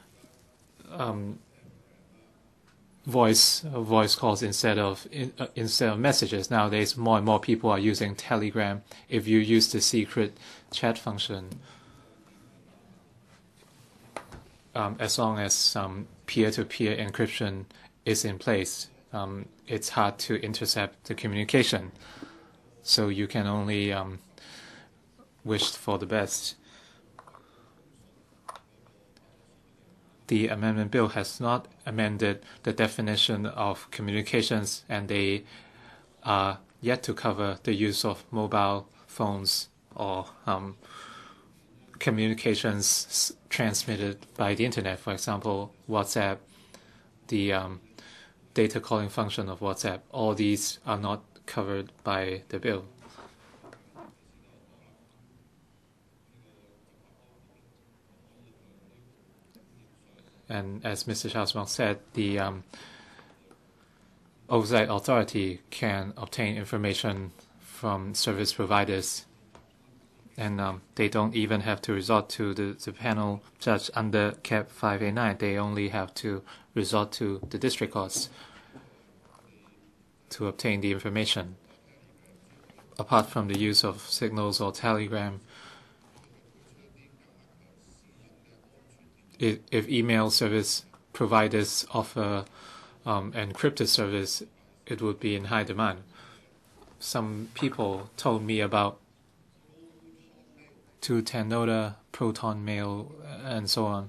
voice calls instead of messages. Nowadays, more and more people are using Telegram. If you use the secret chat function, as long as peer-to-peer encryption is in place, it's hard to intercept the communication. So you can only wish for the best. the amendment bill has not amended the definition of communications, and they are yet to cover the use of mobile phones or communications transmitted by the internet. For example, WhatsApp, the data calling function of WhatsApp. All these are not covered by the bill. And as Mr. Charles Wong said, the oversight authority can obtain information from service providers, and they don't even have to resort to the panel judge under Cap 589. They only have to resort to the district courts to obtain the information. Apart from the use of signals or telegram, if email service providers offer encrypted service, it would be in high demand. Some people told me about 210 Nota, Proton Mail, and so on.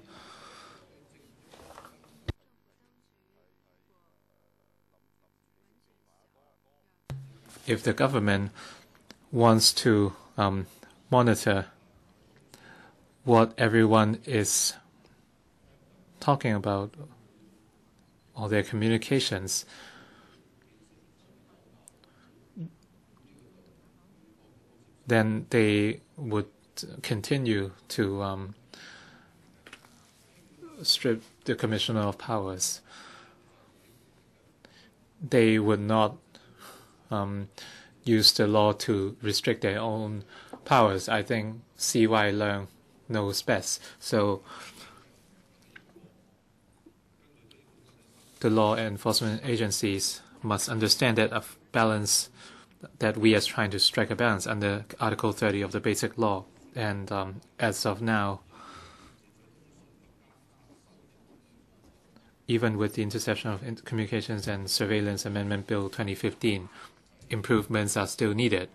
If the government wants to monitor what everyone is talking about, all their communications, then they would continue to strip the Commissioner of powers. They would not use the law to restrict their own powers. I think C.Y. Leung knows best. So the law enforcement agencies must understand that a balance, that we are trying to strike a balance under Article 30 of the Basic Law. And as of now, even with the Interception of Communications and Surveillance Amendment Bill 2015, improvements are still needed.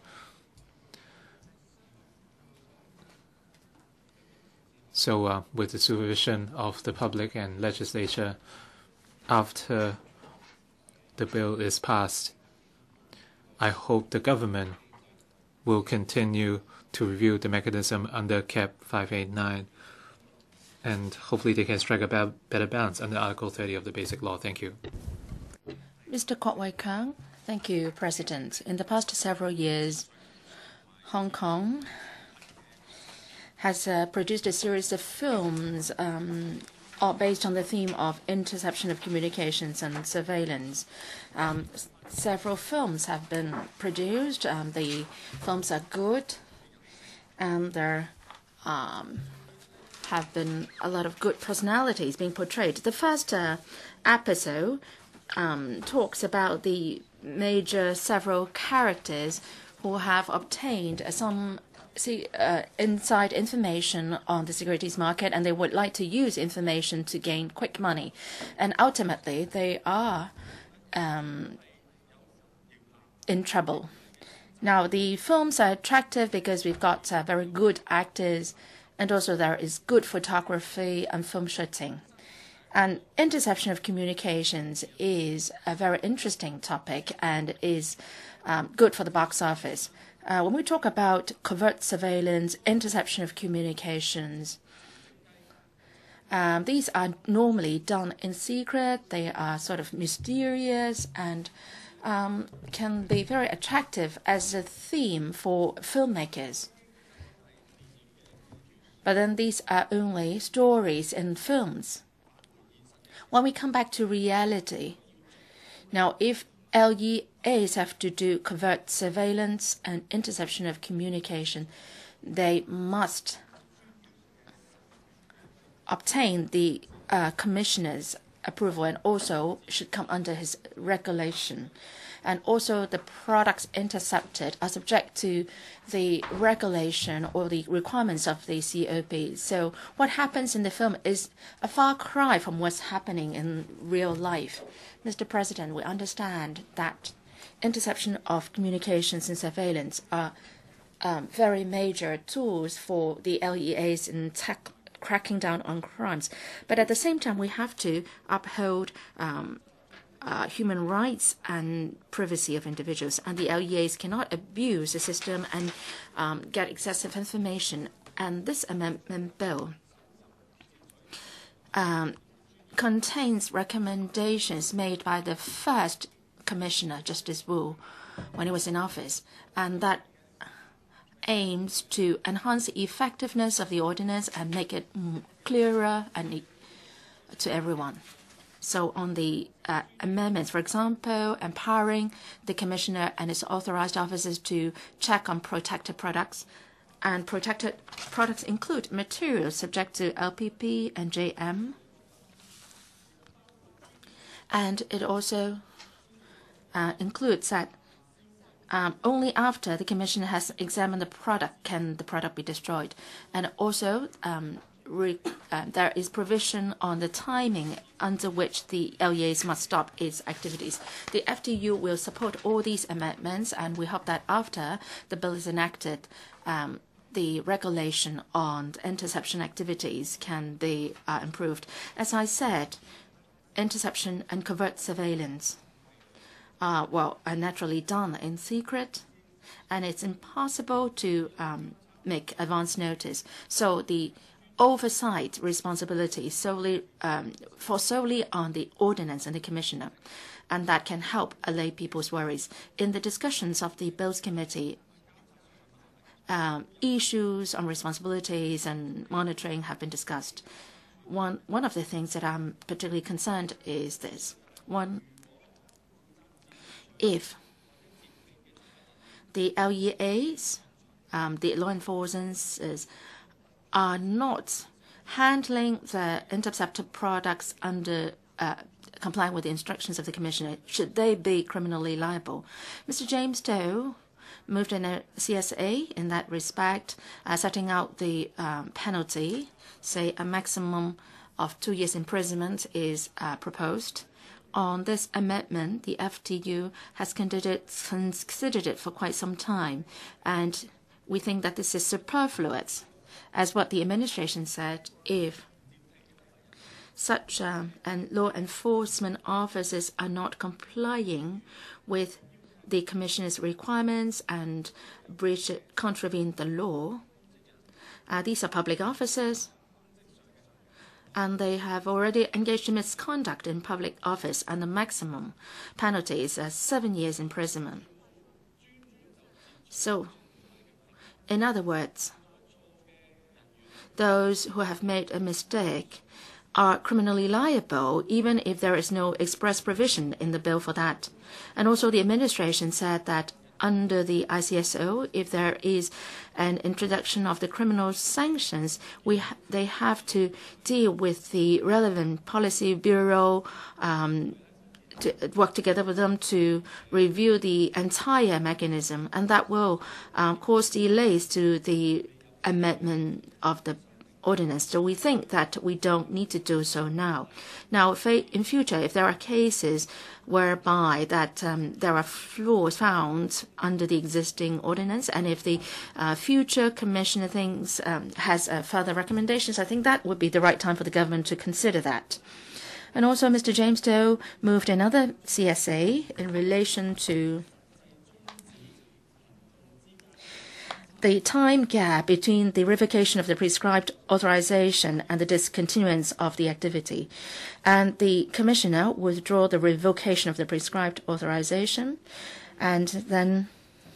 So with the supervision of the public and legislature, after the bill is passed, I hope the government will continue to review the mechanism under Cap 589, and hopefully they can strike a better balance under Article 30 of the Basic Law. Thank you. Mr. Kwok-him. Thank you, President. In the past several years, Hong Kong has produced a series of films all based on the theme of interception of communications and surveillance. Several films have been produced. The films are good, and there have been a lot of good personalities being portrayed. The first episode talks about the major several characters who have obtained some inside information on the securities market, and they would like to use information to gain quick money. And ultimately, they are in trouble. Now, the films are attractive because we've got very good actors, and also there is good photography and film shooting. And interception of communications is a very interesting topic and is good for the box office. When we talk about covert surveillance, interception of communications, these are normally done in secret. They are sort of mysterious and can be very attractive as a theme for filmmakers. But then these are only stories in films. When we come back to reality, now if LEAs have to do covert surveillance and interception of communication, they must obtain the commissioner's approval and also should come under his regulation. And also the products intercepted are subject to the regulation or the requirements of the COP. So what happens in the film is a far cry from what's happening in real life. Mr. President, we understand that interception of communications and surveillance are very major tools for the LEAs in cracking down on crimes. But at the same time, we have to uphold human rights and privacy of individuals. And the LEAs cannot abuse the system and get excessive information. And this amendment bill contains recommendations made by the first Commissioner, Justice Wu, when he was in office, and that aims to enhance the effectiveness of the ordinance and make it clearer and to everyone. So on the amendments, for example, empowering the Commissioner and its authorized officers to check on protected products. And protected products include materials subject to LPP and JM. And it also includes that only after the Commissioner has examined the product can the product be destroyed. And also there is provision on the timing under which the LEAs must stop its activities. The FTU will support all these amendments, and we hope that after the bill is enacted, the regulation on interception activities can be improved. As I said, interception and covert surveillance are naturally done in secret, and it's impossible to make advance notice. So the oversight responsibility is solely on the ordinance and the Commissioner, and that can help allay people's worries. In the discussions of the Bills Committee, issues on responsibilities and monitoring have been discussed. One of the things that I'm particularly concerned is this. One, if the LEAs, the law enforcement, are not handling the intercepted products under complying with the instructions of the Commissioner, should they be criminally liable? Mr. James Doe moved in a CSA in that respect, setting out the penalty, say a maximum of 2 years imprisonment is proposed. On this amendment, the FTU has considered it for quite some time, and we think that this is superfluous. As what the administration said, if such and law enforcement officers are not complying with the Commissioner's requirements and contravene the law, these are public officers, and they have already engaged in misconduct in public office, and the maximum penalty is 7 years imprisonment. So, in other words, those who have made a mistake are criminally liable, even if there is no express provision in the bill for that. And also the administration said that under the ICSO, if there is an introduction of the criminal sanctions, they have to deal with the relevant policy bureau, to work together with them to review the entire mechanism, and that will cause delays to the amendment of the ordinance. So we think that we don't need to do so now. Now, in future, if there are cases whereby that there are flaws found under the existing ordinance, and if the future Commissioner thinks has further recommendations, I think that would be the right time for the government to consider that. And also, Mr. James Doe moved another CSA in relation to the time gap between the revocation of the prescribed authorization and the discontinuance of the activity. And the Commissioner withdraw the revocation of the prescribed authorization, and then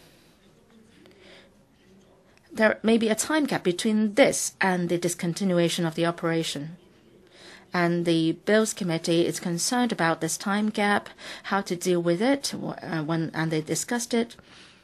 there may be a time gap between this and the discontinuation of the operation. And the Bills Committee is concerned about this time gap, how to deal with it, and they discussed it.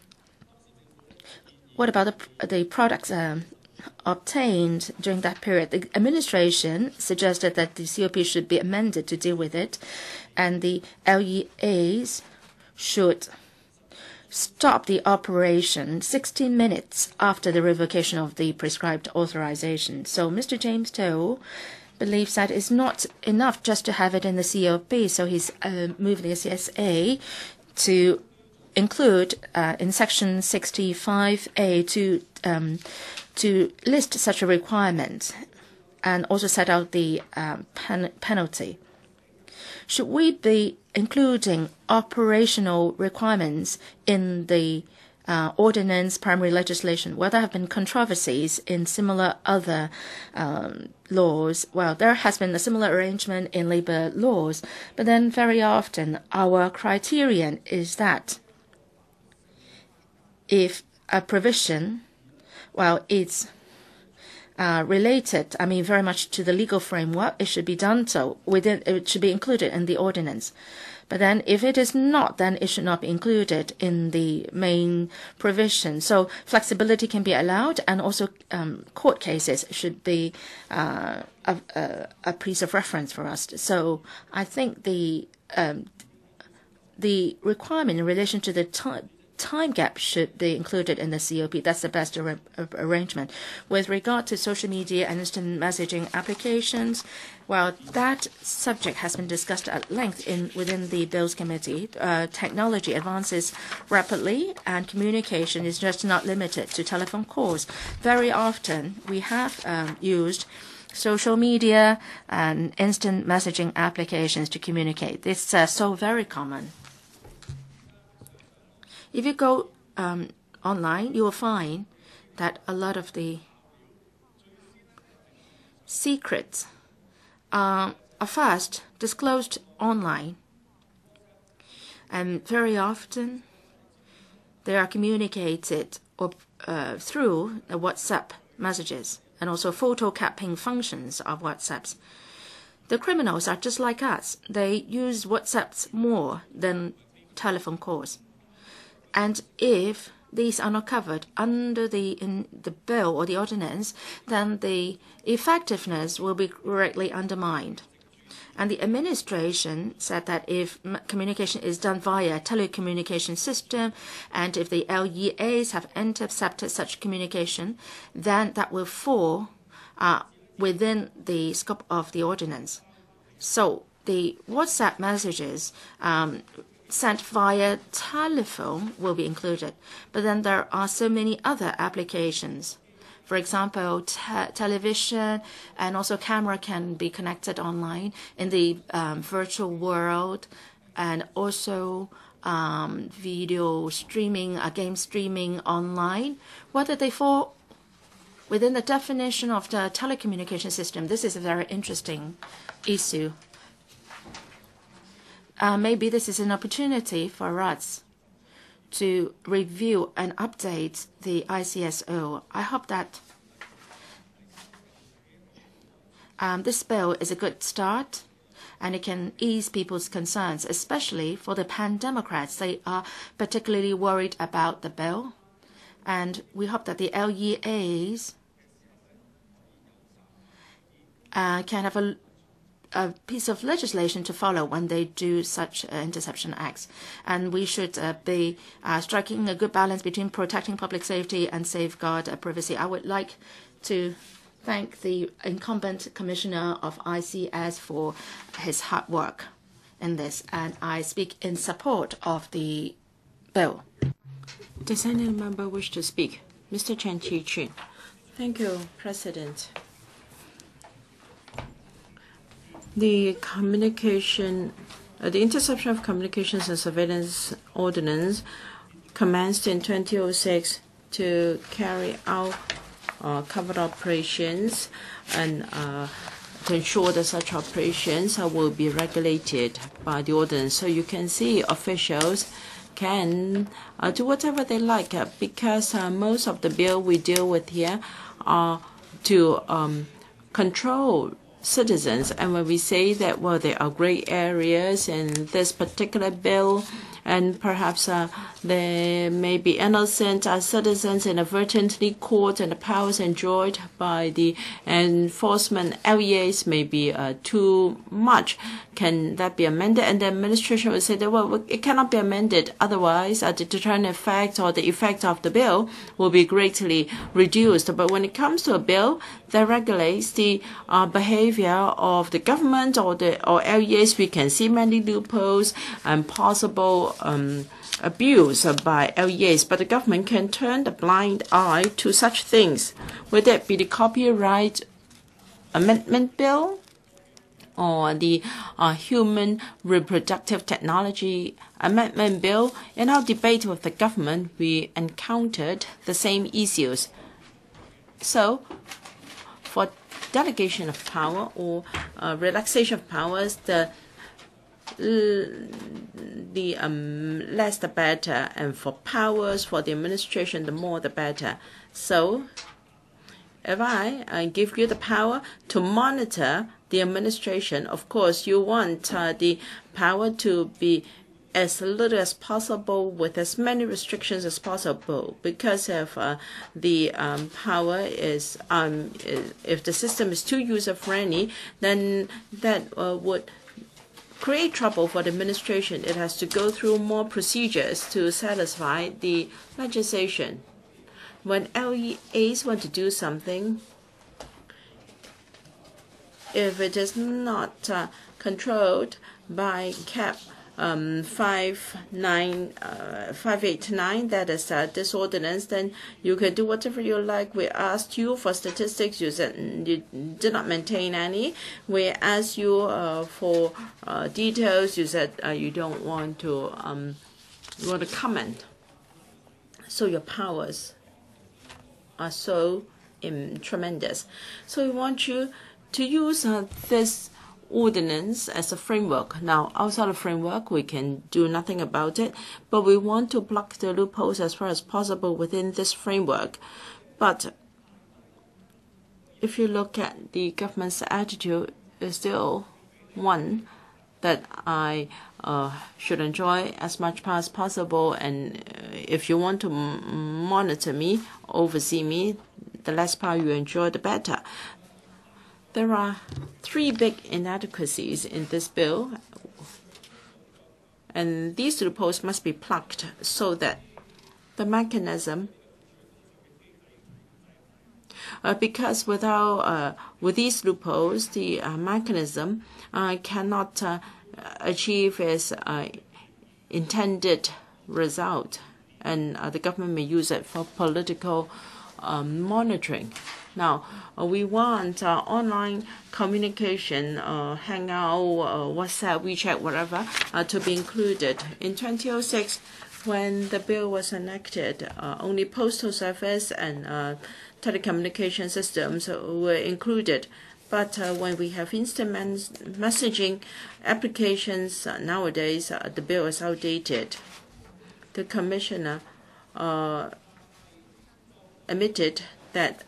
What about the products obtained during that period? The administration suggested that the COP should be amended to deal with it, and the LEAs should stop the operation 16 minutes after the revocation of the prescribed authorization. So Mr. James Doe believes that it's not enough just to have it in the COP, so he's moving the CSA to include in Section 65A to list such a requirement and also set out the penalty. Should we be including operational requirements in the ordinance primary legislation? Well, there have been controversies in similar other laws. Well, there has been a similar arrangement in labor laws, but then very often our criterion is that if a provision, well, it's related, very much to the legal framework, it should be done so it should be included in the ordinance. But then if it is not, then it should not be included in the main provision. So flexibility can be allowed, and also court cases should be a piece of reference for us. So I think the requirement in relation to the time gap should be included in the COP. That's the best arrangement. With regard to social media and instant messaging applications, well, that subject has been discussed at length within the Bills Committee. Technology advances rapidly, and communication is just not limited to telephone calls. Very often, we have used social media and instant messaging applications to communicate. This is so very common. If you go online, you will find that a lot of the secrets are first disclosed online, and very often they are communicated through the WhatsApp messages and also photo capping functions of WhatsApps. The criminals are just like us. They use WhatsApps more than telephone calls. And if these are not covered under in the bill or the ordinance, then the effectiveness will be greatly undermined. And the administration said that if communication is done via telecommunication system, and if the LEAs have intercepted such communication, then that will fall within the scope of the ordinance. So the WhatsApp messages sent via telephone will be included. But then there are so many other applications. For example, television and also camera can be connected online in the virtual world, and also video streaming, game streaming online. Whether they fall within the definition of the telecommunication system, this is a very interesting issue. Maybe this is an opportunity for us to review and update the ICSO. I hope that this bill is a good start, and it can ease people's concerns, especially for the pan-Democrats. They are particularly worried about the bill, and we hope that the LEAs can have a piece of legislation to follow when they do such interception acts. And we should be striking a good balance between protecting public safety and safeguard privacy. I would like to thank the incumbent commissioner of ICS for his hard work in this, and I speak in support of the bill. Does any member wish to speak? Mr. Chen Chi-chin. Thank you, President. The Interception of Communications and Surveillance Ordinance commenced in 2006 to carry out covert operations, and to ensure that such operations will be regulated by the ordinance. So you can see officials can do whatever they like, because most of the bill we deal with here are to control citizens. And when we say that, well, there are gray areas in this particular bill, and perhaps there may be innocent citizens inadvertently caught, and the powers enjoyed by the enforcement LEAs may be too much. Can that be amended? And the administration will say that, well, it cannot be amended, otherwise the deterrent effect or the effect of the bill will be greatly reduced. But when it comes to a bill that regulates the behavior of the government or LEAs, we can see many loopholes and possible abuse by LEAs, but the government can turn the blind eye to such things, whether it be the copyright Amendment Bill or the Human Reproductive Technology Amendment Bill, in our debate with the government, we encountered the same issues. So, for delegation of power or relaxation of powers, the less the better, and for powers for the administration, the more the better. So, if I give you the power to monitor the administration, of course, you want the power to be as little as possible with as many restrictions as possible, because if the power is, if the system is too user-friendly, then that would create trouble for the administration. It has to go through more procedures to satisfy the legislation. When LEAs want to do something, if it is not controlled by CAP 589, that is this ordinance, then you can do whatever you like. We asked you for statistics, you said you did not maintain any. We asked you for details, you said you don't want to comment. So your powers are so tremendous. So we want you to use this ordinance as a framework. Now, outside the framework, we can do nothing about it, but we want to block the loopholes as far as possible within this framework. But if you look at the government's attitude, it's still one that I should enjoy as much power as possible, and if you want to monitor me, oversee me, the less power you enjoy, the better. There are 3 big inadequacies in this bill, and these loopholes must be plugged so that the mechanism, because without with these loopholes, the mechanism cannot achieve its intended result, and the government may use it for political monitoring. Now, we want online communication, Hangout, WhatsApp, WeChat, whatever, to be included. In 2006, when the bill was enacted, only postal service and telecommunication systems were included. But when we have instant messaging applications nowadays, the bill is outdated. The commissioner admitted that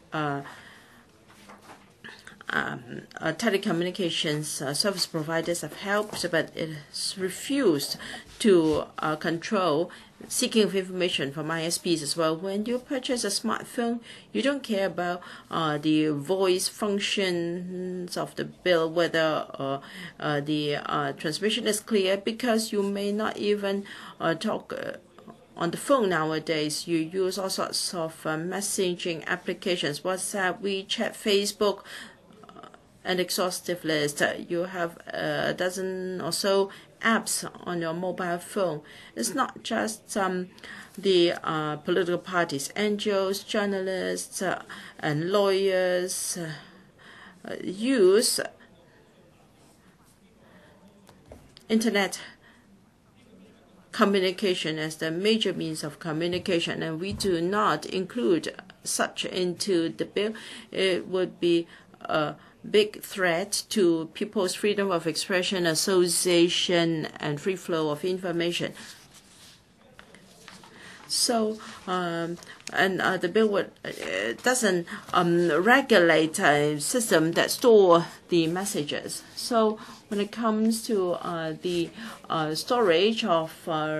telecommunications service providers have helped, but it has refused to control seeking of information from ISPs as well. When you purchase a smartphone, you don't care about the voice functions of the bill, whether the transmission is clear, because you may not even talk on the phone nowadays. You use all sorts of messaging applications, WhatsApp, WeChat, Facebook, an exhaustive list. You have a dozen or so apps on your mobile phone. It's not just the political parties, NGOs, journalists, and lawyers use internet communication as the major means of communication, and we do not include such into the bill. It would be a big threat to people's freedom of expression, association, and free flow of information. So, the bill doesn't regulate a system that store the messages. So, when it comes to the storage of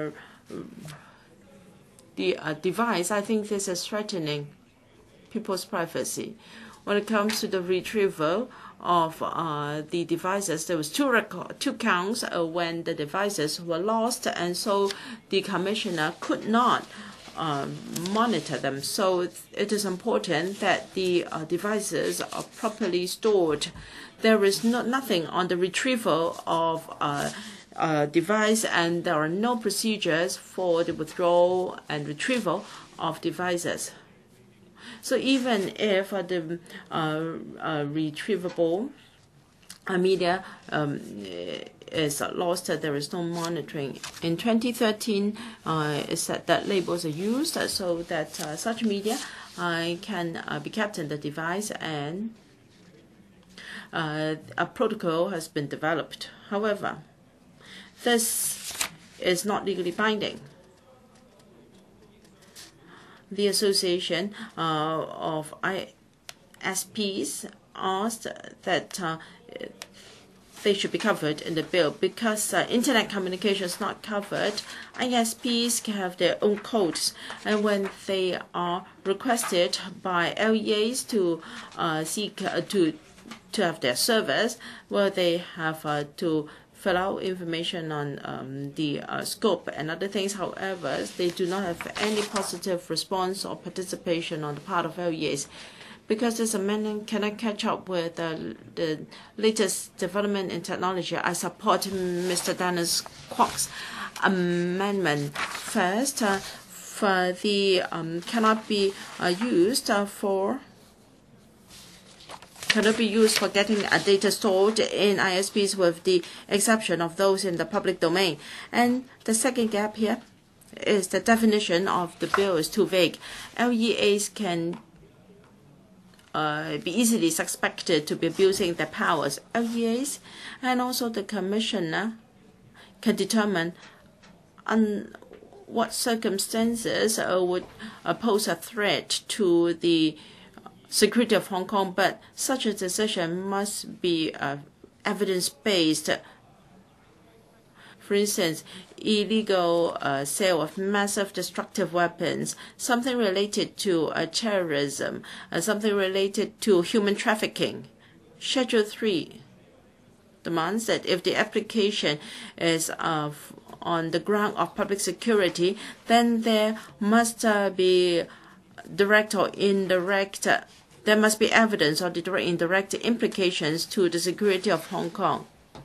the device, I think this is threatening people's privacy. When it comes to the retrieval of the devices, there was two counts when the devices were lost, and so the commissioner could not monitor them. So it is important that the devices are properly stored. There is nothing on the retrieval of device, and there are no procedures for the withdrawal and retrieval of devices. So even if the retrievable media is lost, there is no monitoring. In 2013, it said that labels are used so that such media can be kept in the device, and a protocol has been developed. However, this is not legally binding. The Association of ISPs asked that they should be covered in the bill because internet communication is not covered. ISPs can have their own codes, and when they are requested by LEAs to seek to have their service, well, they have to fill out information on the scope and other things. However, they do not have any positive response or participation on the part of LEAs. Because this amendment cannot catch up with the latest development in technology, I support Mr. Dennis Kwok's amendment. First, for the cannot be used for getting data stored in ISPs, with the exception of those in the public domain. And the second gap here is the definition of the bill is too vague. LEAs can be easily suspected to be abusing their powers. LEAs and also the commissioner can determine on what circumstances would pose a threat to the security of Hong Kong, but such a decision must be evidence-based. For instance, illegal sale of massive destructive weapons, something related to terrorism, something related to human trafficking. Schedule 3 demands that if the application is on the ground of public security, then there must be direct or indirect, there must be evidence of the direct and indirect implications to the security of Hong Kong.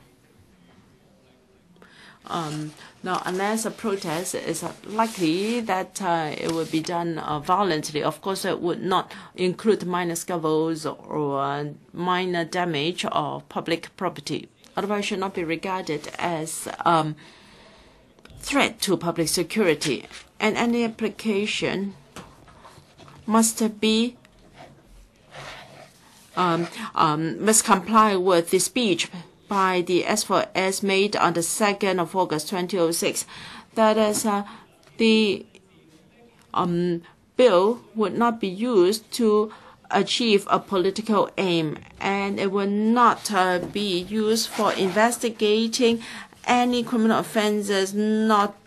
Now, unless a protest is likely that it would be done violently, of course, it would not include minor scuffles or minor damage of public property. Otherwise, it should not be regarded as threat to public security. And any application must be must comply with the speech by the S4S made on the 2nd of August 2006. That is, the bill would not be used to achieve a political aim, and it will not be used for investigating any criminal offenses not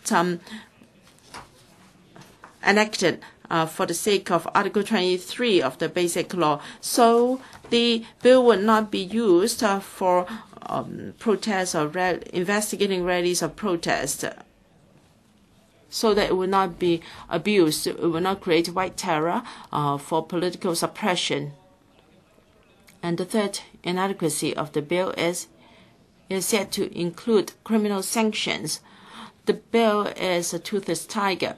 enacted for the sake of Article 23 of the Basic Law. So the bill would not be used for protests or investigating rallies of protest, so that it will not be abused. It will not create white terror for political suppression. And the third inadequacy of the bill is yet to include criminal sanctions. The bill is a toothless tiger.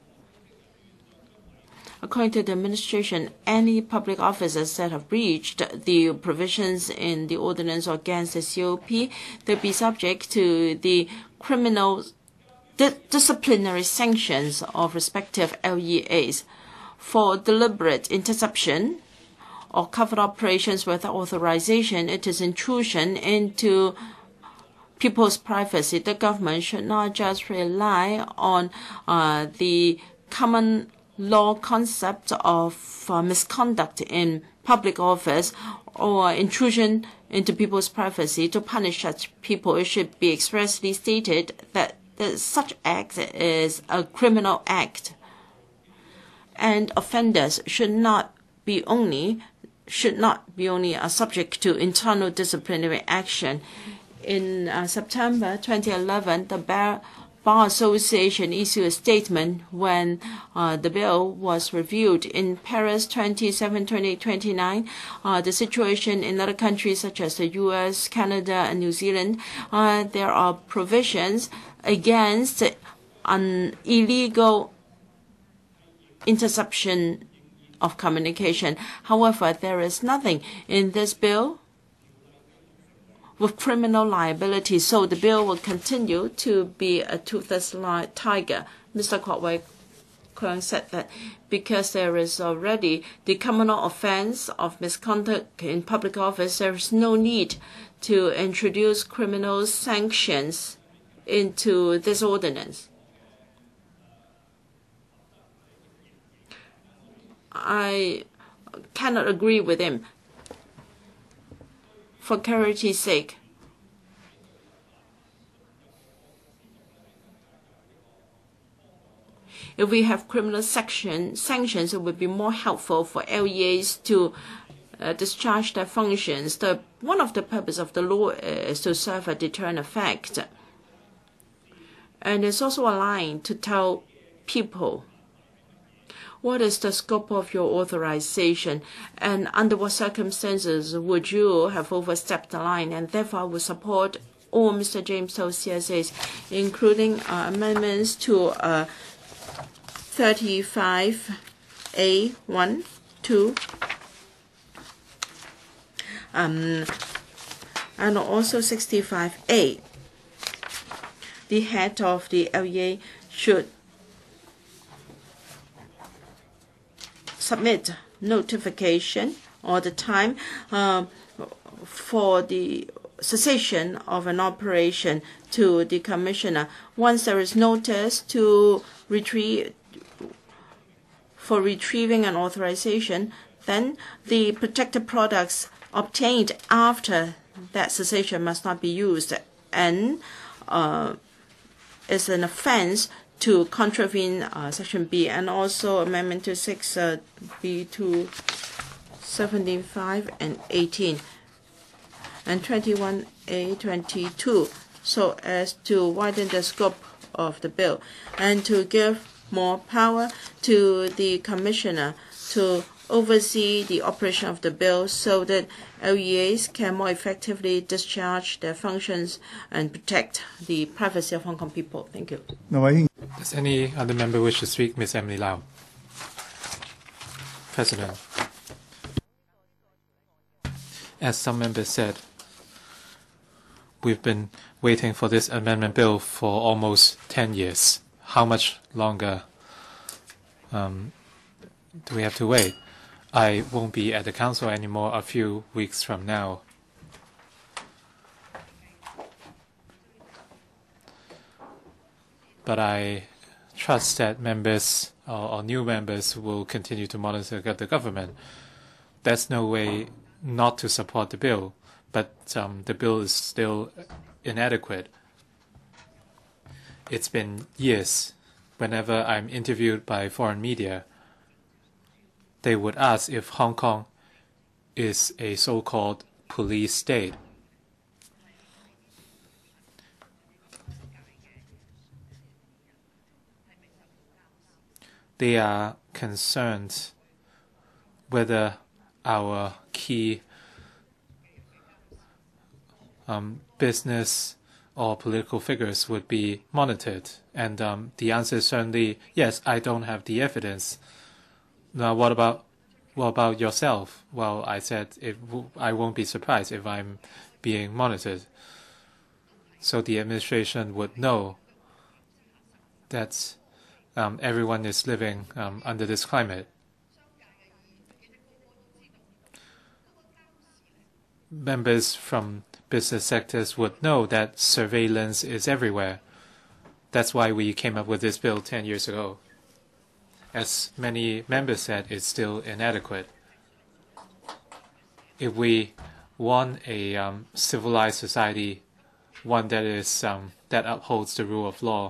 According to the administration, any public officers that have breached the provisions in the ordinance or against the COP, they'll be subject to the criminal disciplinary sanctions of respective LEAs. For deliberate interception or covered operations without authorization, it is intrusion into people's privacy. The government should not just rely on the common law concept of misconduct in public office or intrusion into people's privacy to punish such people. It should be expressly stated that such act is a criminal act, and offenders should not be only subject to internal disciplinary action. In September 2011, the Bar Association issued a statement when the bill was reviewed. In Paris 27, 28, 29, the situation in other countries such as the US, Canada, and New Zealand, there are provisions against illegal interception of communication. However, there is nothing in this bill with criminal liability, so the bill will continue to be a toothless tiger. Mr. Kwok-him said that because there is already the criminal offense of misconduct in public office, there is no need to introduce criminal sanctions into this ordinance. I cannot agree with him. For clarity's sake, if we have criminal sanctions, it would be more helpful for LEAs to discharge their functions. One of the purposes of the law is to serve a deterrent effect. And it's also a line to tell people what is the scope of your authorization and under what circumstances would you have overstepped the line. And therefore, I will support all Mr. James To's CSAs, including amendments to 35A1, 2, and also 65A. The head of the LEA should submit notification all the time for the cessation of an operation to the commissioner. Once there is notice to retrieving an authorization, then the protected products obtained after that cessation must not be used, and is an offense to contravene Section B, and also Amendment to 6B2, 75 and 18, and 21A, 22, so as to widen the scope of the bill and to give more power to the commissioner to oversee the operation of the bill so that LEAs can more effectively discharge their functions and protect the privacy of Hong Kong people. Thank you. Does any other member wish to speak? Ms. Emily Lau. President, as some members said, we've been waiting for this amendment bill for almost 10 years. How much longer do we have to wait? I won't be at the council anymore a few weeks from now. But I trust that members or new members will continue to monitor the government. There's no way not to support the bill, but the bill is still inadequate. It's been years. Whenever I'm interviewed by foreign media, they would ask if Hong Kong is a so-called police state. They are concerned whether our key business or political figures would be monitored. And the answer is certainly yes. I don't have the evidence. Now, what about yourself? Well, I said I won't be surprised if I'm being monitored. So the administration would know that everyone is living under this climate. Members from business sectors would know that surveillance is everywhere. That's why we came up with this bill 10 years ago. As many members said, it's still inadequate. If we want a civilized society, one that is that upholds the rule of law,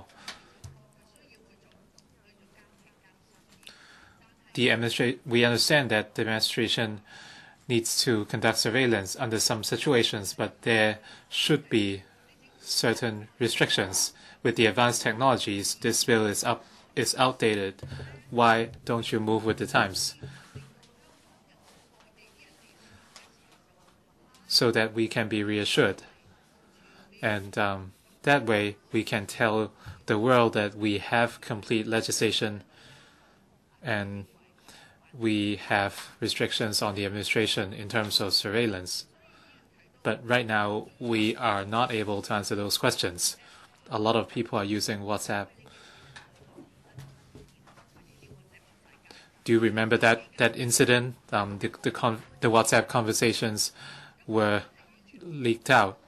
we understand that the administration needs to conduct surveillance under some situations, but there should be certain restrictions. With the advanced technologies, this bill is outdated. Why don't you move with the times? So that we can be reassured. And that way we can tell the world that we have complete legislation and we have restrictions on the administration in terms of surveillance. But right now, we are not able to answer those questions. A lot of people are using WhatsApp. Do you remember that incident? The WhatsApp conversations were leaked out.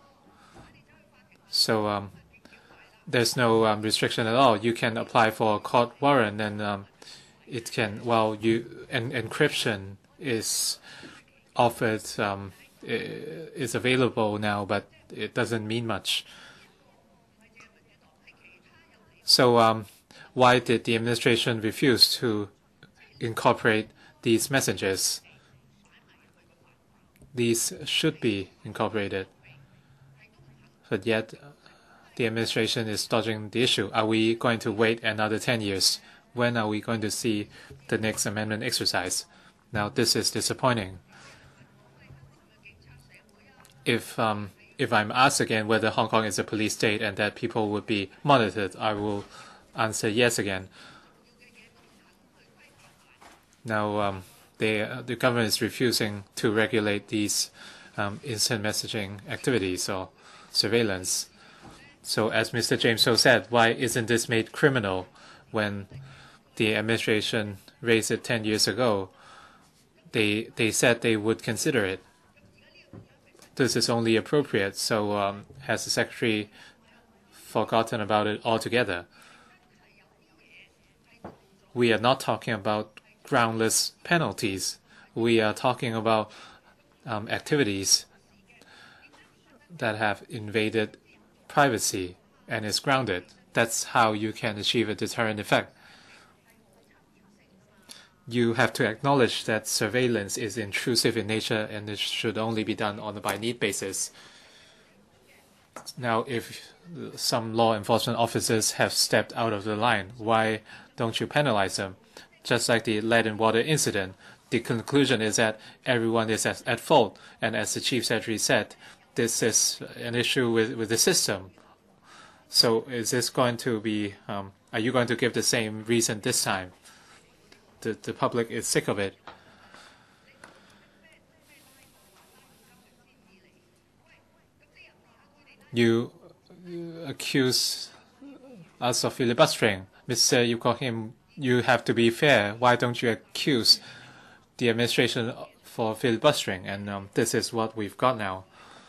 So there's no restriction at all. You can apply for a court warrant, and it can. Well, encryption is offered, is available now, but it doesn't mean much. So why did the administration refuse to incorporate these messages? These should be incorporated, but yet the administration is dodging the issue. Are we going to wait another 10 years? When are we going to see the next amendment exercise? Now, this is disappointing. If I'm asked again whether Hong Kong is a police state and that people would be monitored, I will answer yes again. Now, the government is refusing to regulate these instant messaging activities or surveillance. So as Mr. James So said, why isn't this made criminal when the administration raised it 10 years ago? They said they would consider it. This is only appropriate. So has the Secretary forgotten about it altogether? We are not talking about groundless penalties. We are talking about activities that have invaded privacy and is grounded. That's how you can achieve a deterrent effect. You have to acknowledge that surveillance is intrusive in nature and it should only be done on a by-need basis. Now, if some law enforcement officers have stepped out of the line, why don't you penalize them? Just like the lead and water incident, the conclusion is that everyone is at fault. And as the Chief Secretary said, this is an issue with the system. So is this going to be, are you going to give the same reason this time? The public is sick of it. You accuse us of filibustering. Mr. Kwok-him, you have to be fair. Why don't you accuse the administration for filibustering? And this is what we've got now.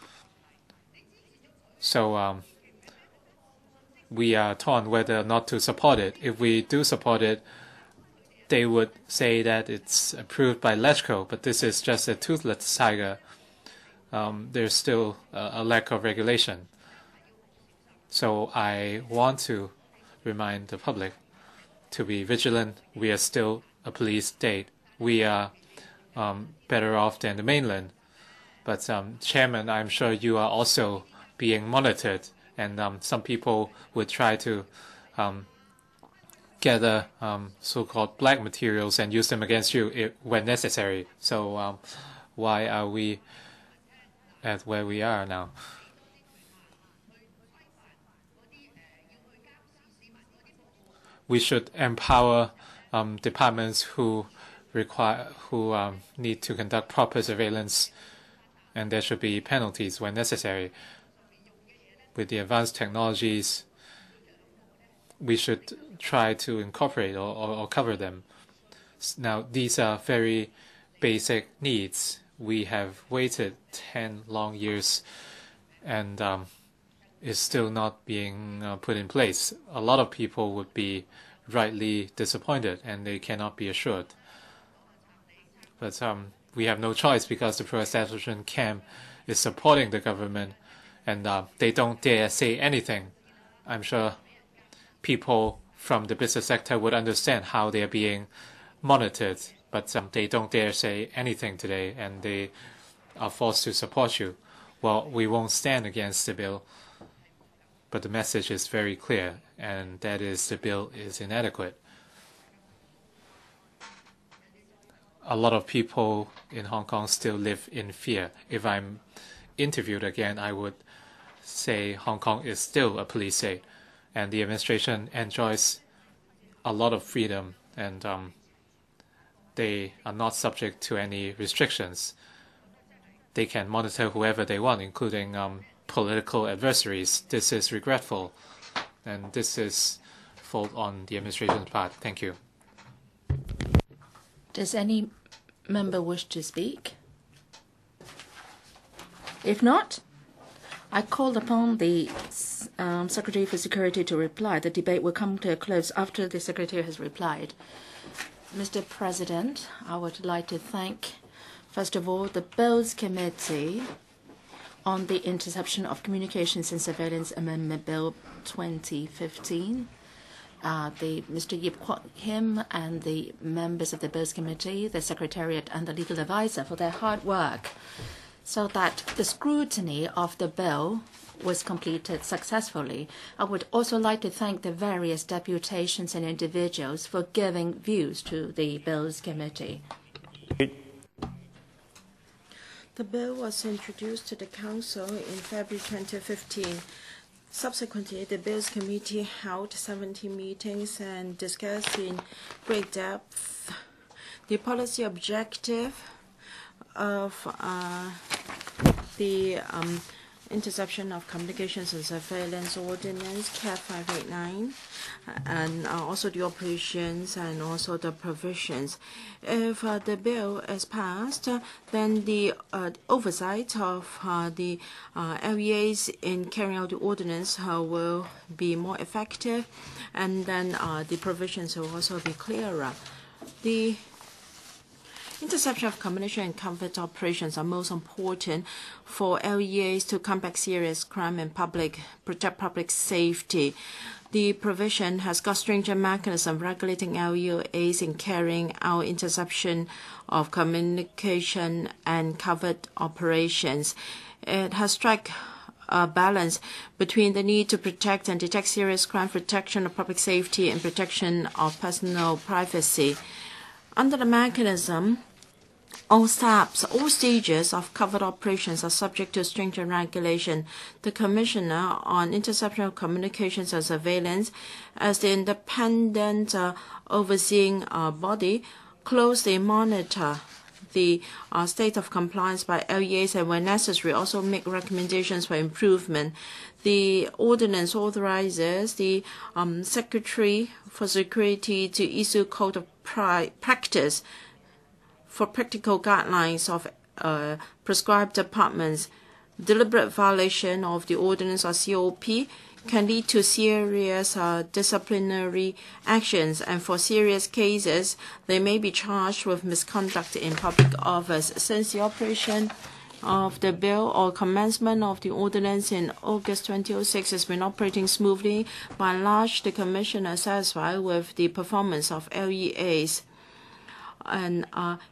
So we are torn whether or not to support it. If we do support it, they would say that it's approved by LegCo, but this is just a toothless tiger. There's still a lack of regulation. So I want to remind the public to be vigilant. We are still a police state. We are better off than the mainland. But Chairman, I'm sure you are also being monitored, and some people would try to gather so-called black materials and use them against you when necessary. So why are we at where we are now? We should empower departments who need to conduct proper surveillance, and there should be penalties when necessary. With the advanced technologies, we should try to incorporate or cover them. Now, these are very basic needs. We have waited 10 long years, and is still not being put in place. A lot of people would be rightly disappointed, and they cannot be assured. But we have no choice because the pro-establishment camp is supporting the government, and they don't dare say anything. I'm sure people from the business sector would understand how they are being monitored, but they don't dare say anything today, and they are forced to support you. Well, we won't stand against the bill, but the message is very clear, and that is the bill is inadequate. A lot of people in Hong Kong still live in fear. If I'm interviewed again, I would say Hong Kong is still a police state, and the administration enjoys a lot of freedom, and they are not subject to any restrictions. They can monitor whoever they want, including political adversaries. This is regretful, and this is fault on the administration's part. Thank you. Does any member wish to speak? If not, I call upon the Secretary for Security to reply. The debate will come to a close after the Secretary has replied. Mr. President, I would like to thank, first of all, the Bills Committee on the Interception of Communications and Surveillance Amendment Bill 2015. Mr. Kwok-him and the members of the Bills Committee, the Secretariat and the legal advisor for their hard work, so that the scrutiny of the bill was completed successfully. I would also like to thank the various deputations and individuals for giving views to the Bills Committee. The bill was introduced to the Council in February 2015. Subsequently, the Bills Committee held 17 meetings and discussed in great depth the policy objective of the Interception of Communications and Surveillance Ordinance, CAT 589, and also the operations and also the provisions. If the bill is passed, then the oversight of the LEAs in carrying out the ordinance will be more effective, and then the provisions will also be clearer. The interception of communication and covert operations are most important for LEAs to combat serious crime and protect public safety. The provision has got stringent mechanism regulating LEAs in carrying out interception of communication and covert operations. It has struck a balance between the need to protect and detect serious crime, protection of public safety, and protection of personal privacy. Under the mechanism, all stages of covert operations are subject to stringent regulation. The Commissioner on Interception of Communications and Surveillance, as the independent overseeing body, closely monitor the state of compliance by LEAs and, when necessary, also make recommendations for improvement. The ordinance authorizes the Secretary for Security to issue code of practice for practical guidelines of prescribed departments. Deliberate violation of the ordinance or COP can lead to serious disciplinary actions, and for serious cases, they may be charged with misconduct in public office. Since the operation of the bill or commencement of the ordinance in August 2006 has been operating smoothly, by and large, the Commissioner is satisfied with the performance of LEAs. And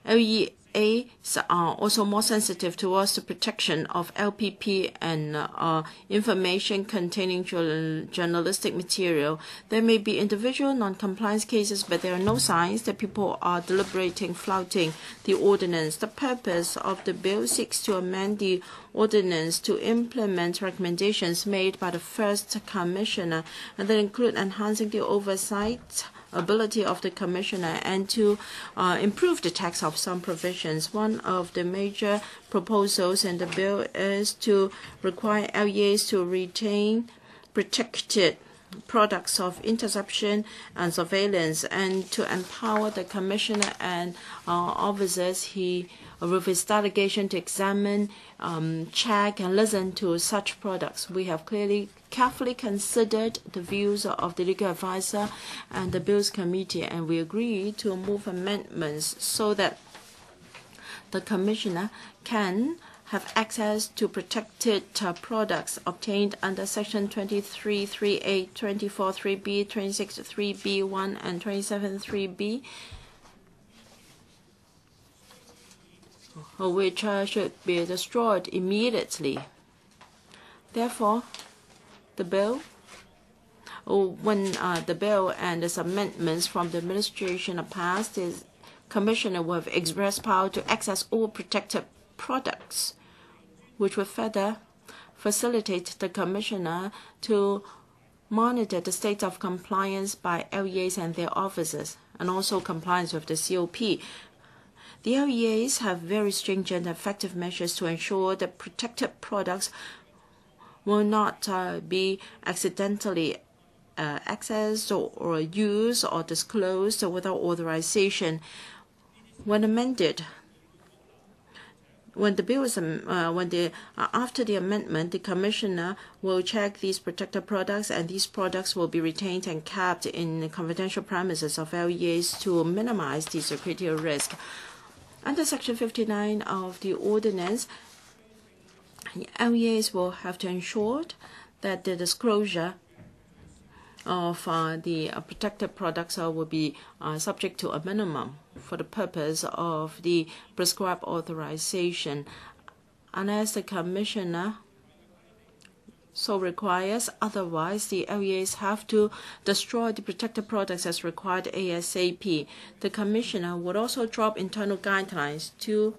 LEAs are also more sensitive towards the protection of LPP and information containing journalistic material. There may be individual non-compliance cases, but there are no signs that people are deliberating flouting the ordinance. The purpose of the bill seeks to amend the ordinance to implement recommendations made by the first Commissioner, and that include enhancing the oversight ability of the Commissioner and to improve the text of some provisions. One of the major proposals in the bill is to require LEAs to retain protected products of interception and surveillance, and to empower the Commissioner and officers with his delegation to examine, check, and listen to such products. We have carefully considered the views of the legal advisor and the Bills Committee, and we agree to move amendments so that the Commissioner can have access to protected products obtained under Section 23(3)(a), 24(3)(b), 26(3)(b)(1), and 27(3)(b), which should be destroyed immediately. Therefore, the bill, when the bill and its amendments from the administration are passed, the Commissioner will have express power to access all protected products, which will further facilitate the Commissioner to monitor the state of compliance by LEAs and their officers, and also compliance with the COP. The LEAs have very stringent and effective measures to ensure that protected products will not be accidentally accessed or used or disclosed without authorization. When amended, when the bill is after the amendment, the Commissioner will check these protected products, and these products will be retained and kept in confidential premises of LEAs to minimize the security risk. Under Section 59 of the ordinance, LEAs will have to ensure that the disclosure of the protected products will be subject to a minimum for the purpose of the prescribed authorization, unless the Commissioner so requires. Otherwise, the LEAs have to destroy the protected products as required ASAP. The Commissioner would also drop internal guidelines to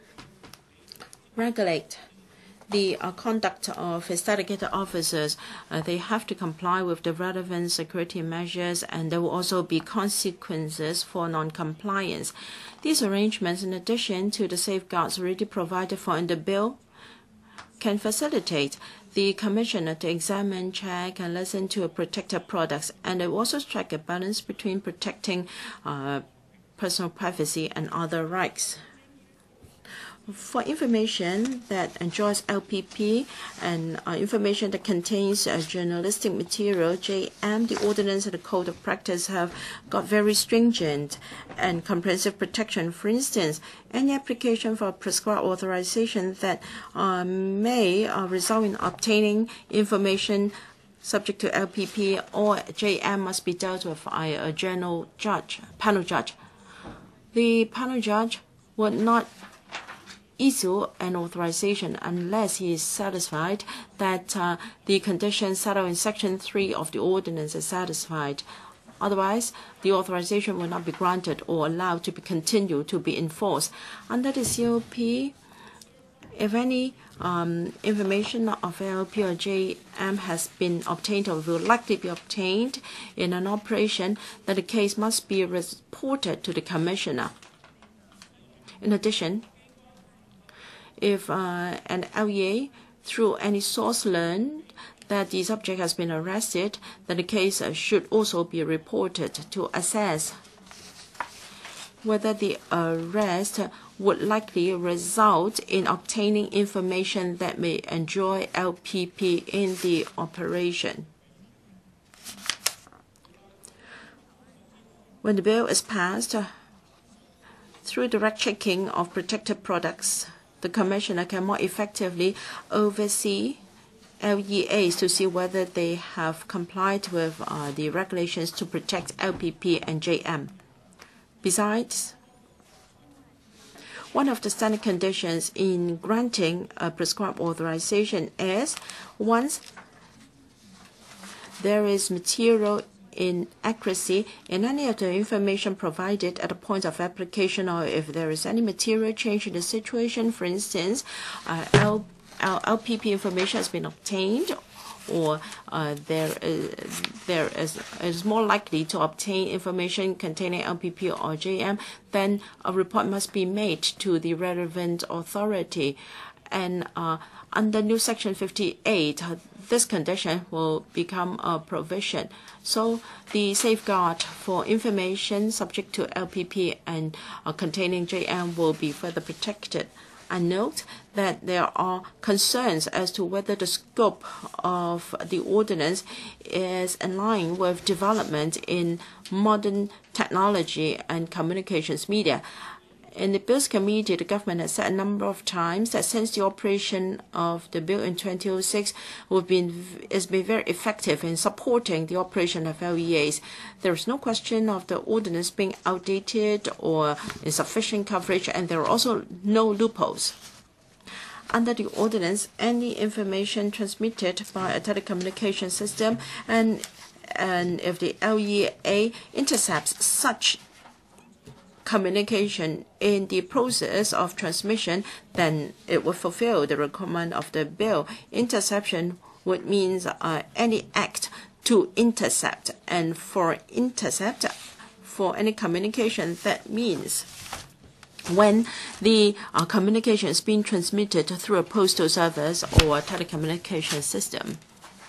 regulate the conduct of his delegated officers. They have to comply with the relevant security measures, and there will also be consequences for non-compliance. These arrangements, in addition to the safeguards already provided for in the bill, can facilitate the Commissioner to examine, check, and listen to protected products, and it will also strike a balance between protecting personal privacy and other rights. For information that enjoys LPP and information that contains journalistic material, JM, the ordinance and the code of practice have got very stringent and comprehensive protection. For instance, any application for prescribed authorization that may result in obtaining information subject to LPP or JM must be dealt with by a panel judge. The panel judge would not issue an authorization unless he is satisfied that the conditions set out in Section 3 of the ordinance is satisfied. Otherwise, the authorization will not be granted or allowed to be continued to be enforced. Under the COP, if any information of LP or JM has been obtained or will likely be obtained in an operation, then the case must be reported to the Commissioner. In addition, if an LEA, through any source, learned that the subject has been arrested, then the case should also be reported to assess whether the arrest would likely result in obtaining information that may enjoy LPP in the operation. When the bill is passed, through direct checking of protected products, the Commissioner can more effectively oversee LEAs to see whether they have complied with the regulations to protect LPP and JM. Besides, one of the standard conditions in granting a prescribed authorization is once there is material inaccuracy in any of the information provided at the point of application, or if there is any material change in the situation, for instance, LPP information has been obtained, or there is more likely to obtain information containing LPP or JM, then a report must be made to the relevant authority. And under new Section 58, this condition will become a provision. So the safeguard for information subject to LPP and containing JM will be further protected. I note that there are concerns as to whether the scope of the ordinance is in line with development in modern technology and communications media. In the Bills Committee, the government has said a number of times that since the operation of the bill in 2006 has been very effective in supporting the operation of LEAs, there is no question of the ordinance being outdated or insufficient coverage, and there are also no loopholes. Under the ordinance, any information transmitted by a telecommunication system, and if the LEA intercepts such communication in the process of transmission, then it would fulfill the requirement of the bill. Interception would mean any act to intercept, and for intercept, for any communication, that means when the communication is being transmitted through a postal service or a telecommunication system.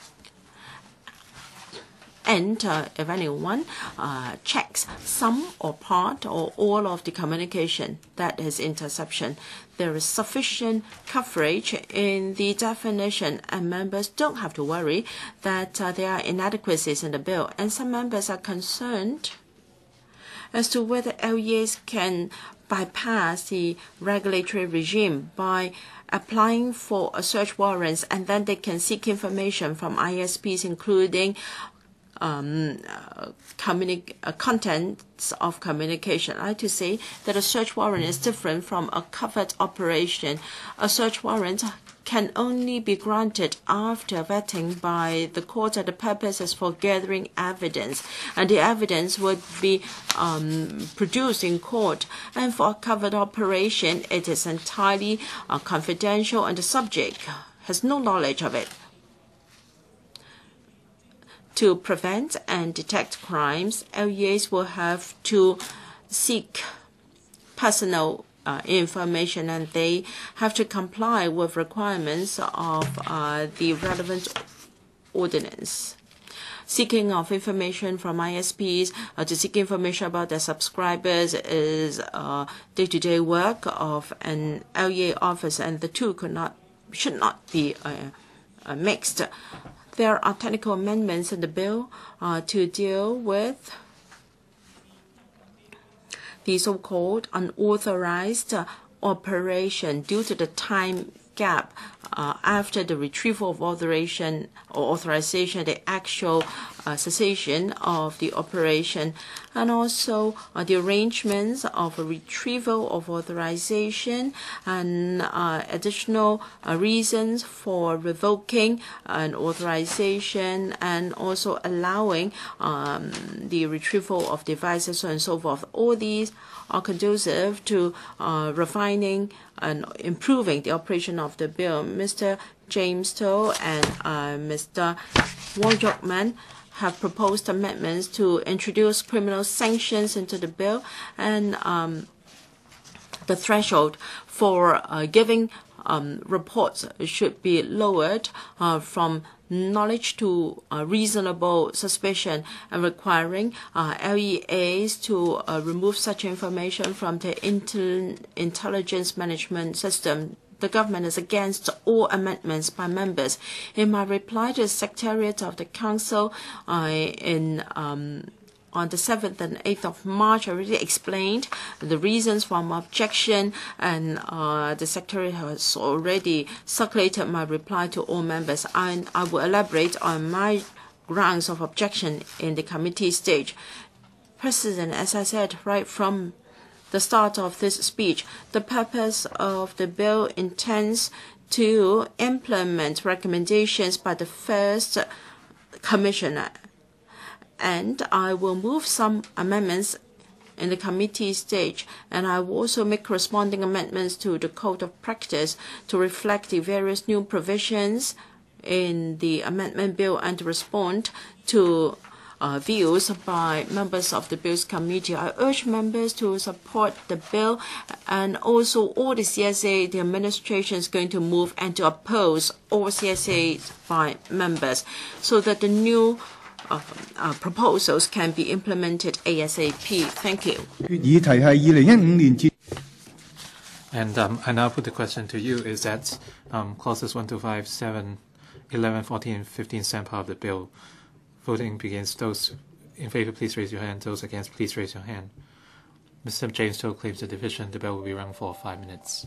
And if anyone checks some or part or all of the communication, that is interception. There is sufficient coverage in the definition, and members don't have to worry that there are inadequacies in the bill. And some members are concerned as to whether LEAs can bypass the regulatory regime by applying for a search warrants, and then they can seek information from ISPs, including contents of communication. I like to say that a search warrant is different from a covered operation. A search warrant can only be granted after vetting by the court, and the purpose is for gathering evidence, and the evidence would be produced in court. And for a covered operation, it is entirely confidential, and the subject has no knowledge of it. To prevent and detect crimes, LEAs will have to seek personal information, and they have to comply with requirements of the relevant ordinance. Seeking of information from ISPs to seek information about their subscribers is day-to-day work of an LEA office, and the two should not be mixed. There are technical amendments in the bill to deal with the so-called unauthorized operation due to the time gap after the retrieval of authorization, the actual cessation of the operation, and also the arrangements of a retrieval of authorization and additional reasons for revoking an authorization, and also allowing the retrieval of devices, so on and so forth. All these are conducive to refining and improving the operation of the bill. Mr. James To and Mr. Wong Yok-man have proposed amendments to introduce criminal sanctions into the bill, and the threshold for giving reports should be lowered from knowledge to reasonable suspicion, and requiring LEAs to remove such information from the intelligence management system. The government is against all amendments by members. In my reply to the Secretariat of the Council on the 7th and 8th of March, I already explained the reasons for my objection, and the Secretary has already circulated my reply to all members. And I will elaborate on my grounds of objection in the committee stage. President, as I said right from the start of this speech, the purpose of the bill intends to implement recommendations by the first commissioner. And I will move some amendments in the committee stage, and I will also make corresponding amendments to the Code of Practice to reflect the various new provisions in the amendment bill and to respond to views by members of the Bills Committee. I urge members to support the bill, and also all the CSA, the administration is going to move and to oppose all CSAs by members, so that the new proposals can be implemented ASAP. Thank you. And I now put the question to you, is that clauses 1 to 5, 7, 11, 14, and 15 stand part of the bill. Voting begins. Those in favor, please raise your hand. Those against, please raise your hand. Mr. James To claims the division. The bill will be run for 5 minutes.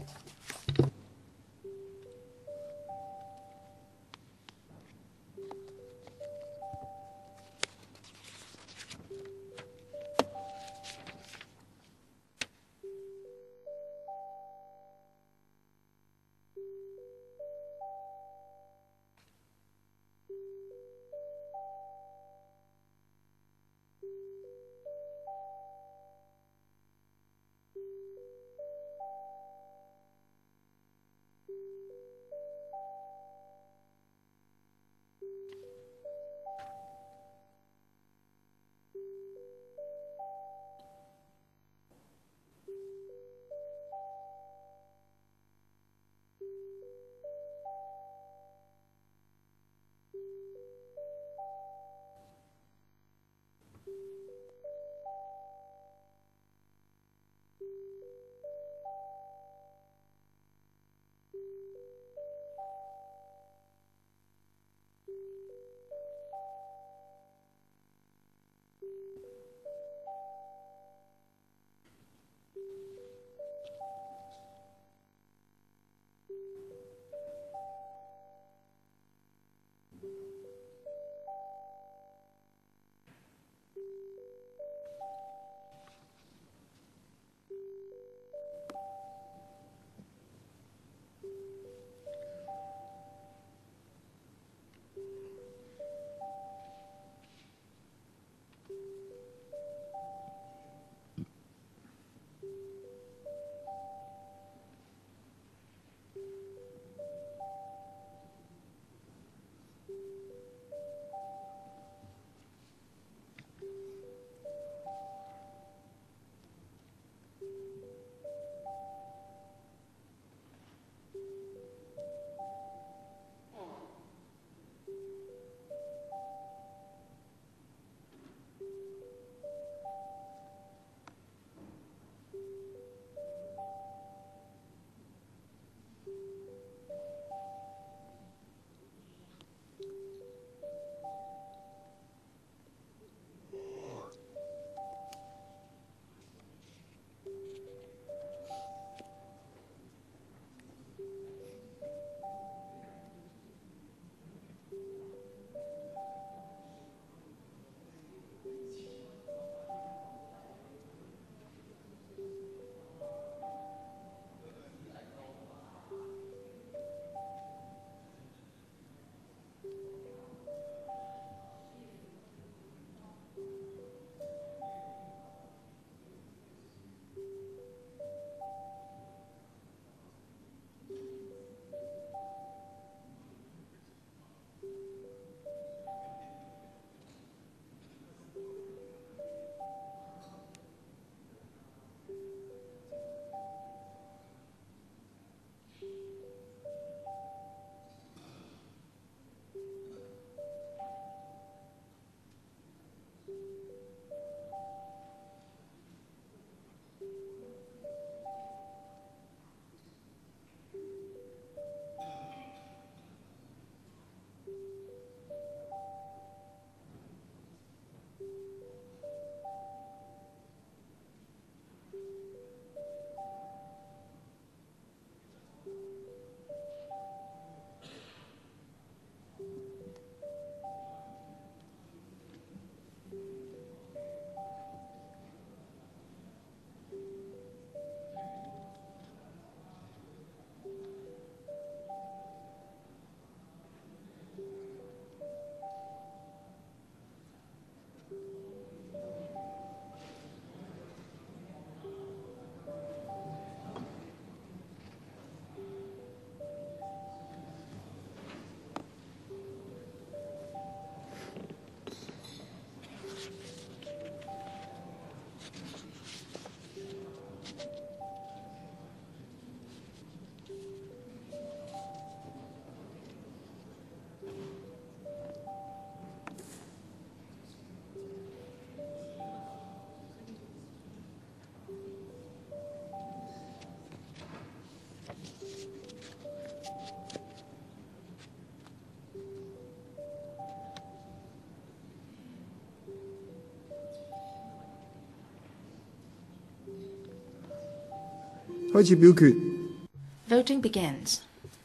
開始表決。 Voting begins.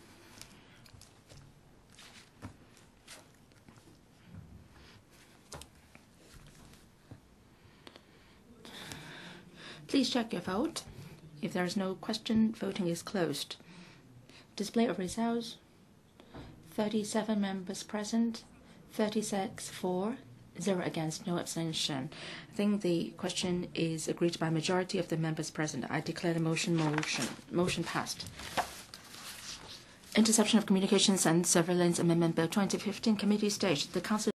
Please check your vote. If there is no question, voting is closed. Display of results. 37 members present, 36 for, 0 against, no abstention. I think the question is agreed by majority of the members present. I declare the motion passed. Interception of Communications and Surveillance Amendment Bill 2015 Committee stage. The Council